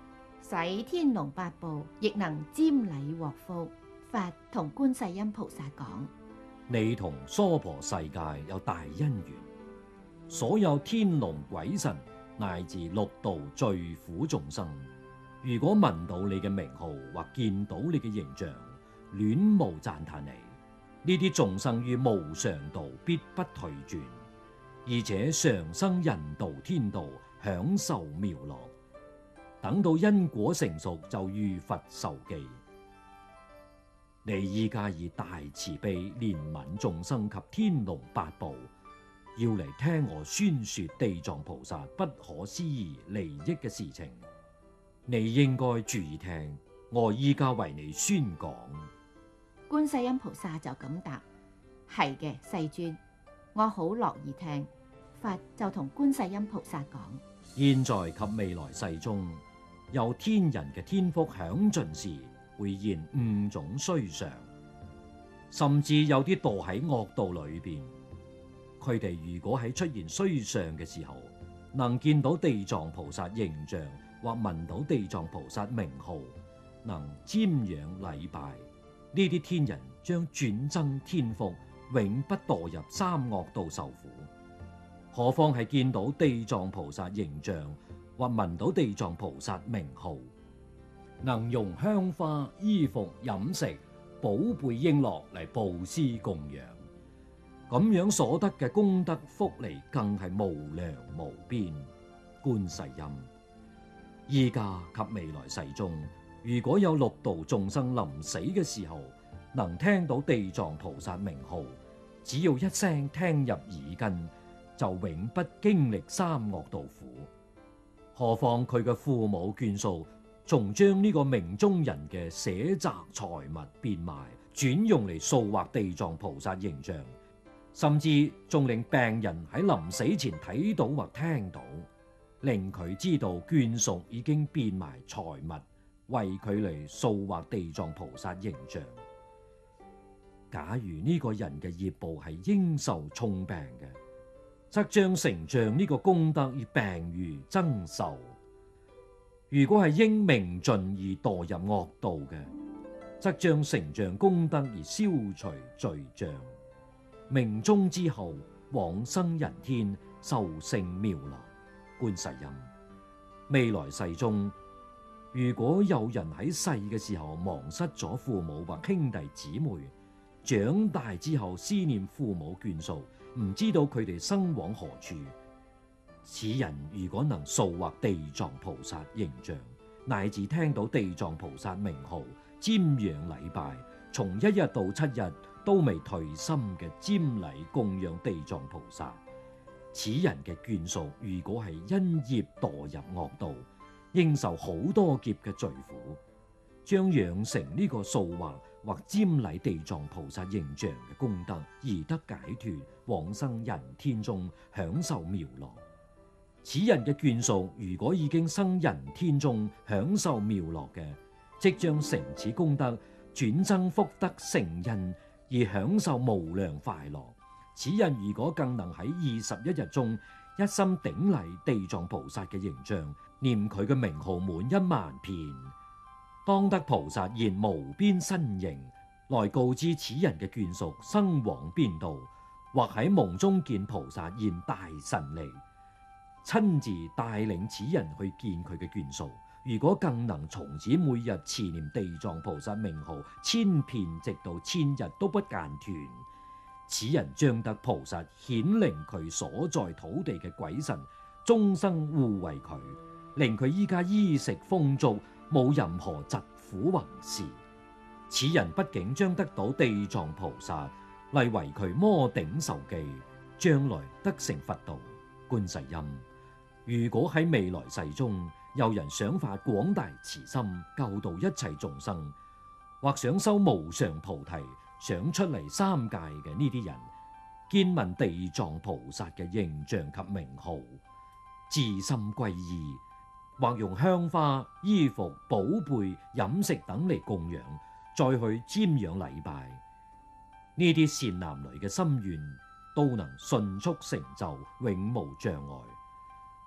使天龍八部亦能瞻禮獲福。佛同觀世音菩薩講： 你同娑婆世界有大因緣，所有天龍鬼神乃至六道罪苦眾生，如果聞到你嘅名號或見到你嘅形象，戀慕讚歎你，呢啲眾生於無常道必不退轉，而且常生人道天道，享受妙樂。等到因果成熟，就遇佛受記。你依家以大慈悲憐憫眾生及天龍八部，要嚟聽我宣說地藏菩薩不可思議利益嘅事情，你應該注意聽。我依家為你宣講。 觀世音菩薩就咁答：係嘅，世尊，我好樂意聽。佛就同觀世音菩薩講： 現在及未來世中，有天人嘅天福享盡時，會現五種衰相，甚至有啲墮喺惡道裏邊。佢哋如果喺出現衰相嘅時候，能見到地藏菩薩形象或聞到地藏菩薩名號，能瞻仰禮拜，呢啲天人將轉增天福，永不墮入三惡道受苦。何況係見到地藏菩薩形象或聞到地藏菩薩名號，能用香花、衣服、飲食、寶貝瓔珞嚟布施供養，咁樣所得嘅功德福利更係無量無邊。觀世音，依家及未來世中，如果有六道眾生臨死嘅時候，能聽到地藏菩薩名號，只要一聲聽入耳根，就永不經歷三惡道苦。何況佢嘅父母眷屬，仲將呢個命中人嘅捨宅財物變賣，轉用嚟塑畫地藏菩薩形象，甚至仲令病人喺臨死前睇到或聽到，令佢知道眷屬已經變埋財物，為佢嚟塑畫地藏菩薩形象。假如呢個人嘅業報係應受重病嘅，則將成像呢個功德以病愈增壽；如果係應命盡而墮入惡道嘅，則將成像功德而消除罪障。命終之後往生人天，受勝妙樂。觀世音，未來世中，如果有人喺世嘅時候忘失咗父母或兄弟姊妹，長大之後思念父母眷屬，唔知道佢哋生往何處，此人如果能塑畫地藏菩薩形象，乃至聽到地藏菩薩名號，瞻仰禮拜，從一日到七日都未退心嘅瞻禮供養地藏菩薩，此人嘅眷屬如果係因業墮入惡道，應受好多劫嘅罪苦，將養成呢個塑畫或瞻禮地藏菩薩形象嘅功德，而得解脫，往生人天中享受妙樂。此人嘅眷屬如果已經生人天中享受妙樂嘅，即將成此功德，轉增福德成因，而享受無量快樂。此人如果更能喺二十一日中一心頂禮地藏菩薩嘅形象，念佢嘅名號滿一萬遍，當得菩薩現無邊身形，來告知此人嘅眷屬生往邊度，或喺夢中見菩薩現大神力，親自帶領此人去見佢嘅眷屬。如果更能從此每日持念地藏菩薩名號千遍，直到千日都不間斷，此人將得菩薩顯靈佢所在土地嘅鬼神終生護衛佢，令佢依家衣食豐足，冇任何疾苦橫事。此人不僅將得到地藏菩薩嚟為佢摩頂受記，將來得成佛道。觀世音，如果喺未來世中有人想發廣大慈心，救度一切眾生，或想修無上菩提，想出嚟三界嘅呢啲人，見聞地藏菩薩嘅形象及名號，至心皈依，或用香花、衣服、寶貝、飲食等嚟供養，再去瞻仰禮拜，呢啲善男女嘅心願都能迅速成就，永無障礙。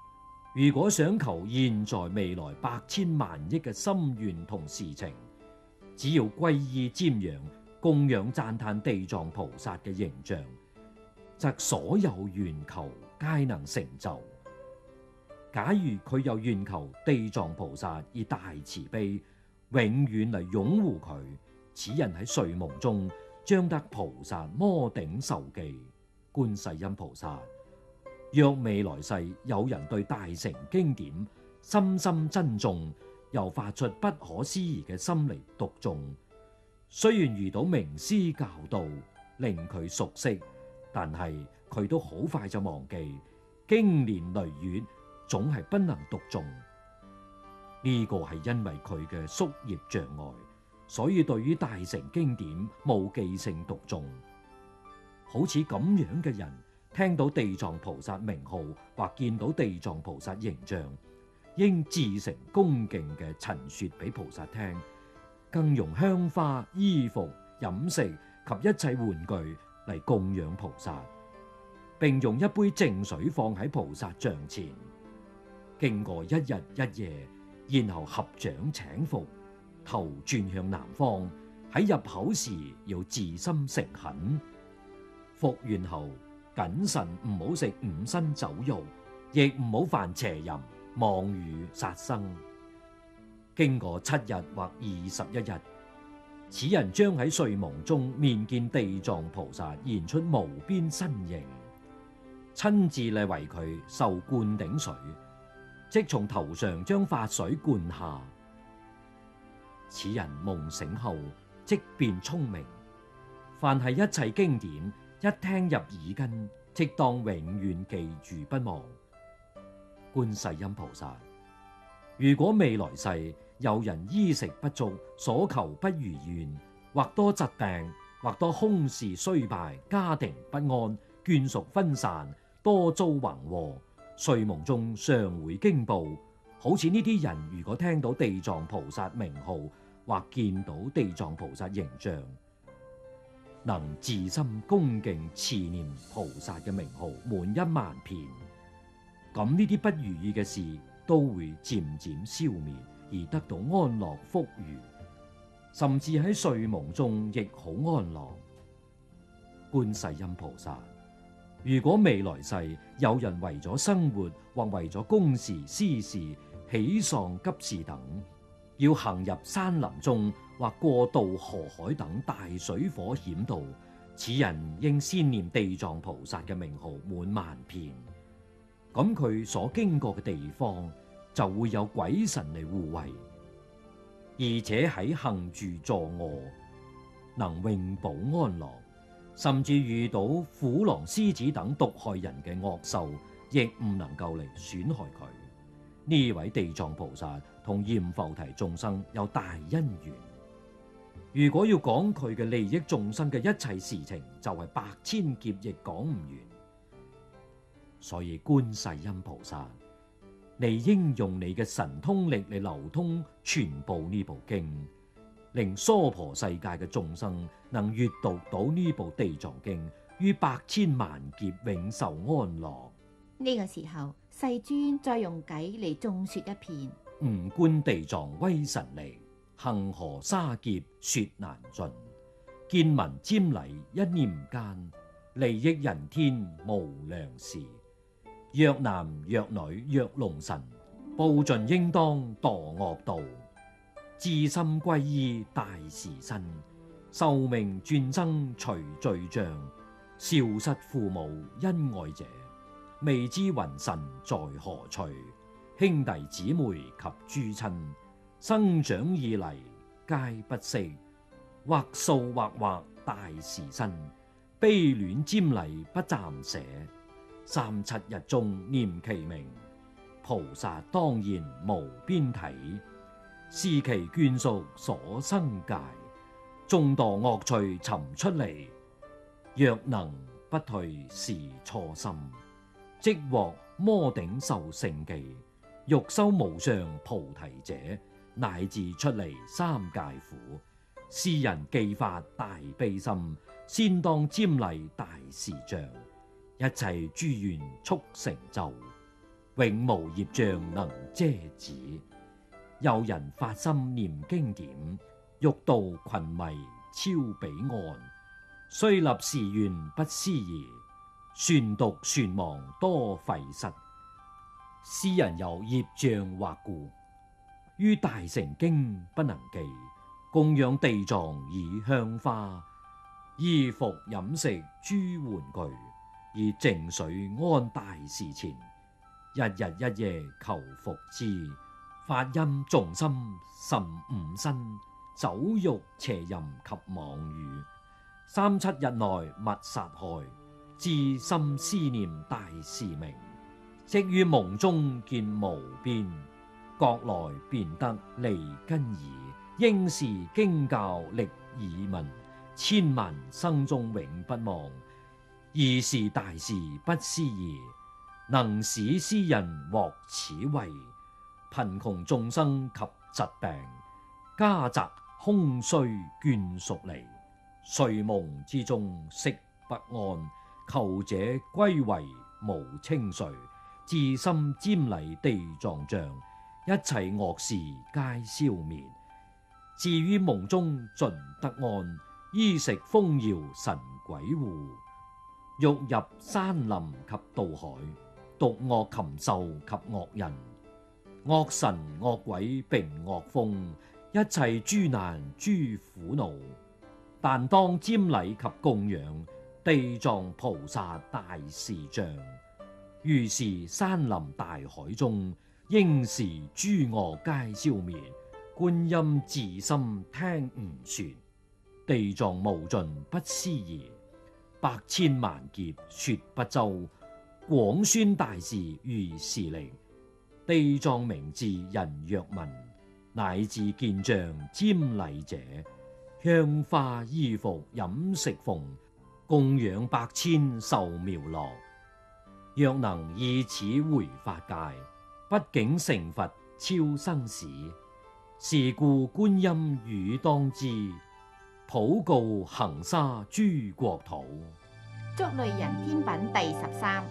如果想求現在未來百千萬億嘅心願同事情，只要皈依瞻仰供養讚歎地藏菩薩嘅形象，則所有願求皆能成就。假如佢又願求地藏菩薩以大慈悲永遠嚟擁護佢，此人喺睡夢中將得菩薩摩頂受記。觀世音菩薩，若未來世有人對大乘經典深深珍重，又發出不可思議嘅心嚟讀誦，雖然遇到名師教導令佢熟悉，但係佢都好快就忘記，經年累月總係不能讀誦。呢個係因為佢嘅宿業障礙，所以對於大乘經典冇記性讀誦。好似咁樣嘅人，聽到地藏菩薩名號或見到地藏菩薩形象，應自誠恭敬嘅陳說俾菩薩聽，更用香花、衣服、飲食及一切玩具嚟供養菩薩，並用一杯淨水放喺菩薩像前，經過一日一夜，然後合掌請服，頭轉向南方，喺入口時要自心誠懇。服完後，謹慎唔好食五辛酒肉，亦唔好犯邪淫、妄語、殺生。經過七日或二十一日，此人將喺睡夢中面見地藏菩薩現出無邊身形，親自嚟為佢受灌頂水，即從頭上將法水灌下。此人夢醒後即變聰明，凡係一切經典，一聽入耳根，即當永遠記住不忘。觀世音菩薩，如果未來世有人衣食不足，所求不如願，或多疾病，或多空事衰敗，家庭不安，眷屬分散，多遭橫禍，睡夢中常會驚怖。好似呢啲人，如果聽到地藏菩薩名號，或見到地藏菩薩形象，能自心恭敬持念菩薩嘅名號滿一萬遍，咁呢啲不如意嘅事都會漸漸消滅，而得到安樂福裕，甚至喺睡夢中亦好安樂。觀世音菩薩，如果未來世有人為咗生活或為咗公事私事、喜喪急事等，要行入山林中或過渡河海等大水火險道，此人應先念地藏菩薩嘅名號滿萬遍，咁佢所經過嘅地方就會有鬼神嚟護衛，而且喺行住坐臥能永保安樂，甚至遇到虎狼獅子等毒害人嘅惡獸，亦唔能夠嚟損害佢。呢位地藏菩薩同閻浮提眾生有大因緣，如果要講佢嘅利益眾生嘅一切事情，就係百千劫亦講唔完。所以觀世音菩薩，你應用你嘅神通力嚟流通傳播呢部經，令娑婆世界嘅眾生能閱讀到呢部地藏經，於百千萬劫永受安樂。 呢個時候，世尊再用偈嚟眾說一遍： 吾觀地藏威神力，恒河沙劫說難盡。見聞瞻禮一念間，利益人天無量事。若男若女若龍神，報盡應當墮惡道。至心歸依大士身，壽命轉增除罪障。少失父母恩愛者，未知雲神在何處？兄弟姊妹及諸親，生長以嚟皆不識。或數或或大士身，悲戀瞻禮不暫捨。三七日中念其名，菩薩當然無邊體。是其眷屬所生界，眾墮惡趣尋出離。若能不退是初心，即獲摩頂受勝記。欲修無上菩提者，乃至出離三界苦。是人既發大悲心，先當瞻禮大士像，一切諸願速成就。 永無業障能遮止。有人發心念經典，欲渡群迷超彼岸。雖立誓願不思議，船讀船亡多廢失。斯人有業障惑故，於大乘經不能記。供養地藏以香花，衣服飲食諸玩具，以淨水安大事前。日日一夜求復之，發音重心甚五身，酒肉邪淫及妄語，三七日內勿殺害，至心思念大事明。即於夢中見無邊，覺來便得離根耳。應是經教歷耳聞，千萬生中永不忘。二是大事不思議，能使斯人獲此惠。貧窮眾生及疾病，家宅空虛眷屬離。睡夢之中息不安，求者歸為無清睡。至心瞻禮地藏像，一切惡事皆消滅。至於夢中盡得安，衣食豐饒神鬼護。欲入山林及渡海，毒惡禽獸及惡人，惡神惡鬼並惡風，一切諸難諸苦惱。但當瞻禮及供養地藏菩薩大士像。如是山林大海中，應是諸惡皆消滅。觀音自心聽吾說，地藏無盡不思議。百千萬劫說不周，廣宣大事如是力。地藏名字人若聞，乃至見像瞻禮者，香花衣服飲食奉，供養百千受妙樂。若能以此回法界，不竟成佛超生死。是故觀音語當知，普告行沙諸國土。 竹類人天品第十三。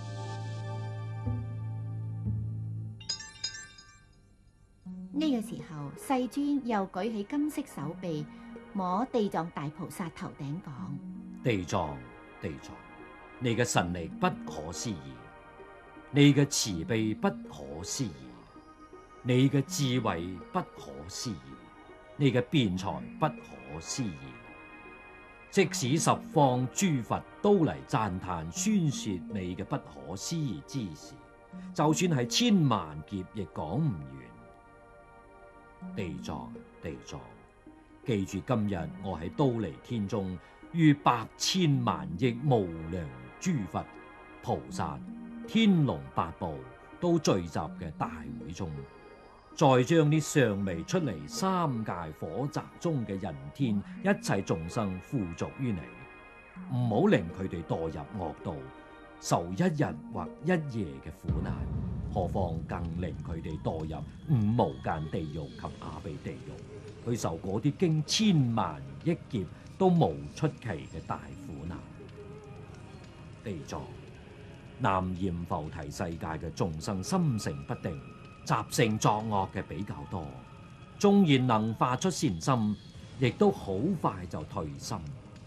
呢個時候，世尊又舉起金色手臂，摸地藏大菩薩頭頂講： 地藏，地藏，你嘅神力不可思議，你嘅慈悲不可思議。你嘅智慧不可思議，你嘅辯才不可思議。即使十方諸佛都嚟讚歎宣說你嘅不可思議之事，就算係千萬劫亦講唔完。地藏，地藏，記住今日我喺忉利天中，於百千萬億無量諸佛菩薩、天龍八部都聚集嘅大會中，再將呢尚未出嚟三界火宅中嘅人天一切眾生付囑於你，唔好令佢哋墮入惡道，受一日或一夜嘅苦難，何況更令佢哋墮入五無間地獄及阿鼻地獄，去受嗰啲經千萬億劫都無出期嘅大苦難。地藏，南閻浮提世界嘅眾生心性不定，習性作惡嘅比較多，縱然能發出善心，亦都好快就退心。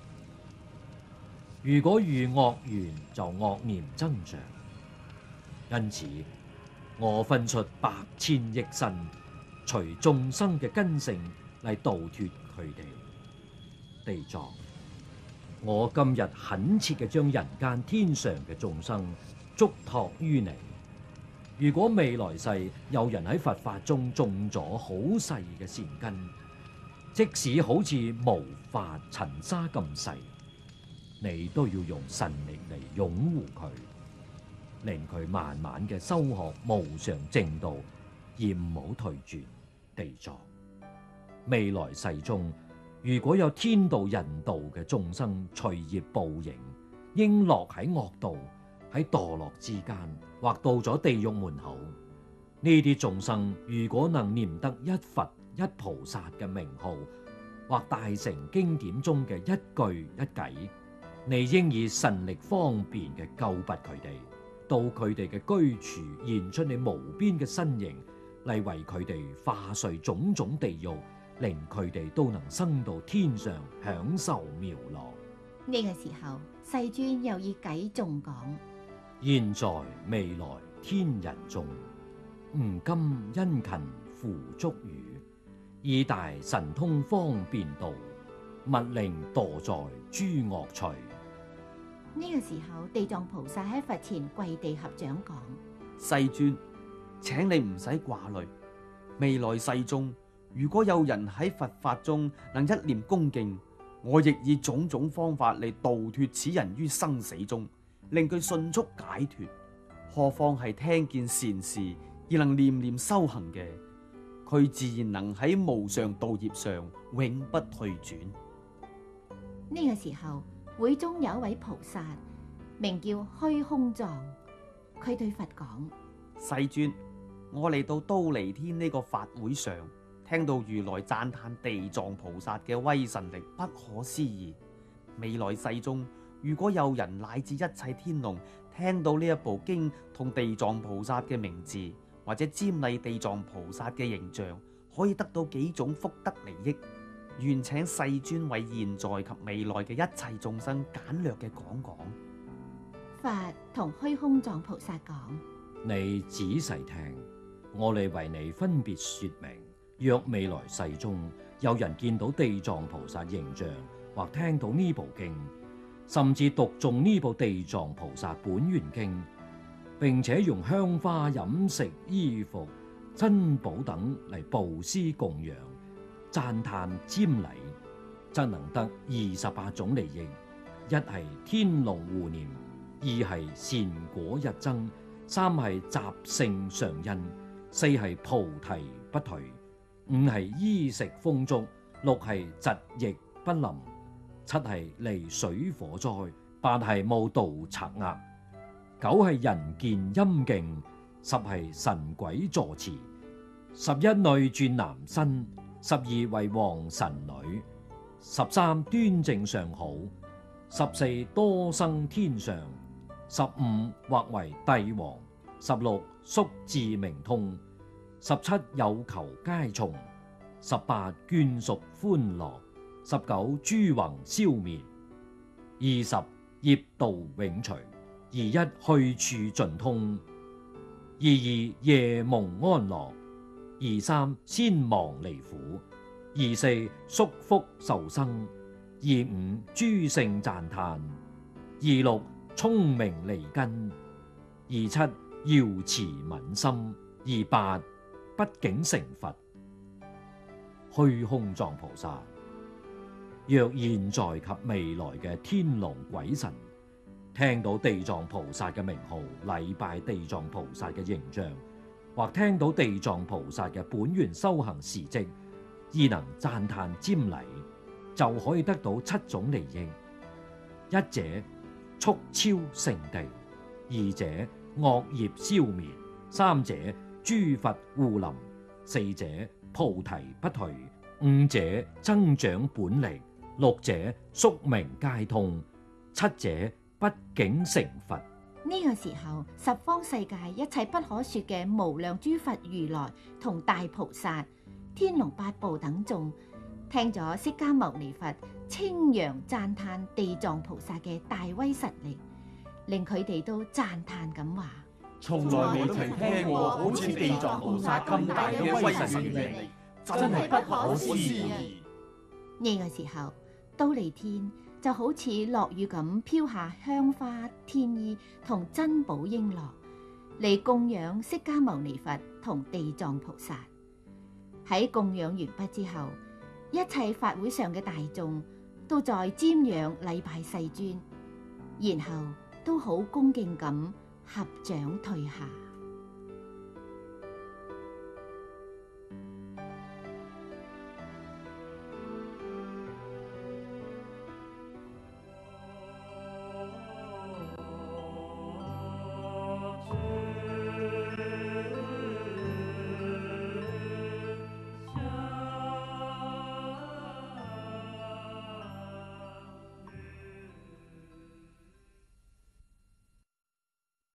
如果遇惡緣，就惡念增長。因此，我分出百千億身，隨眾生嘅根性嚟度脫佢哋。地藏，我今日懇切嘅將人間天上嘅眾生囑託於你。如果未來世有人喺佛法中種咗好細嘅善根，即使好似毛髮塵沙咁細，你都要用神力嚟擁護佢，令佢慢慢嘅修學無上正道，而唔好退轉。地藏，未來世中如果有天道人道嘅眾生隨業報應，應落喺惡道，喺墮落之間，或到咗地獄門口，呢啲眾生如果能念得一佛一菩薩嘅名號，或大乘經典中嘅一句一偈，你應以神力方便嘅救拔佢哋， 到佢哋嘅居處，現出你無邊嘅身形，嚟為佢哋化碎種種地獄，令佢哋都能生到天上享受妙樂。 呢個時候，世尊又以偈頌講： 現在未來天人眾，吾今殷勤付囑語，以大神通方便道，勿令墮在諸惡趣。 呢個時候，地藏菩薩喺佛前跪地合掌講： 世尊，請你唔使掛慮，未來世中如果有人喺佛法中能一念恭敬，我亦以種種方法嚟度脱此人於生死中，令佢迅速解脱。何況係聽見善事而能念念修行嘅，佢自然能喺無上道業上永不退轉。 呢個時候，會中有一位菩薩，名叫虛空藏，佢對佛講： 世尊，我嚟到忉利天呢個法會上，聽到如來讚歎地藏菩薩嘅威神力不可思議。未來世中，如果有人乃至一切天龍聽到呢一部經同地藏菩薩嘅名字，或者瞻禮地藏菩薩嘅形象，可以得到幾種福德利益。願請世尊為現在及未來嘅一切眾生簡略嘅講講。 佛同虛空藏菩薩講： 你仔細聽，我哋為你分別說明。若未來世中有人見到地藏菩薩形象，或聽到呢部經，甚至讀誦呢部地藏菩薩本願經，並且用香花、飲食、衣服、珍寶等嚟布施供養、讚歎瞻禮，則能得二十八種利益。一係天龍護念，二係善果日增，三係集聖上因，四係菩提不退，五係衣食豐足，六係疾疫不臨，七係離水火災，八係無盜賊厄，九係人見陰敬，十係神鬼助持，十一女轉男身，十二為王神女，十三端正上好，十四多生天上，十五或為帝王，十六宿智明通，十七有求皆從，十八眷屬歡樂，十九諸橫消滅，二十業道永除，二一去處盡通，二二夜蒙安樂，二三先亡離苦，二四宿福受生，二五諸聖讚歎，二六聰明離根，二七瑤池敏心，二八不竟成佛。虛空藏菩薩，若現在及未來嘅天龍鬼神聽到地藏菩薩嘅名號，禮拜地藏菩薩嘅形象，或聽到地藏菩薩嘅本願修行事跡，而能讚歎瞻禮，就可以得到七種利益：一者速超聖地，二者惡業消滅，三者諸佛護臨，四者菩提不退，五者增長本力，六者宿命皆通，七者不竟成佛。 呢個時候，十方世界一切不可說嘅無量諸佛如來同大菩薩、天龍八部等眾，聽咗釋迦牟尼佛稱揚讚歎地藏菩薩嘅大威神力，令佢哋都讚歎咁話： 從來未曾聽過好似地藏菩薩咁大嘅威神力，真係不可思議。 呢個時候，忉利天就好似落雨咁飄下香花、天衣同珍寶瓔珞嚟供養釋迦牟尼佛同地藏菩薩。喺供養完畢之後，一切法會上嘅大眾都在瞻仰禮拜世尊，然後都好恭敬咁合掌退下。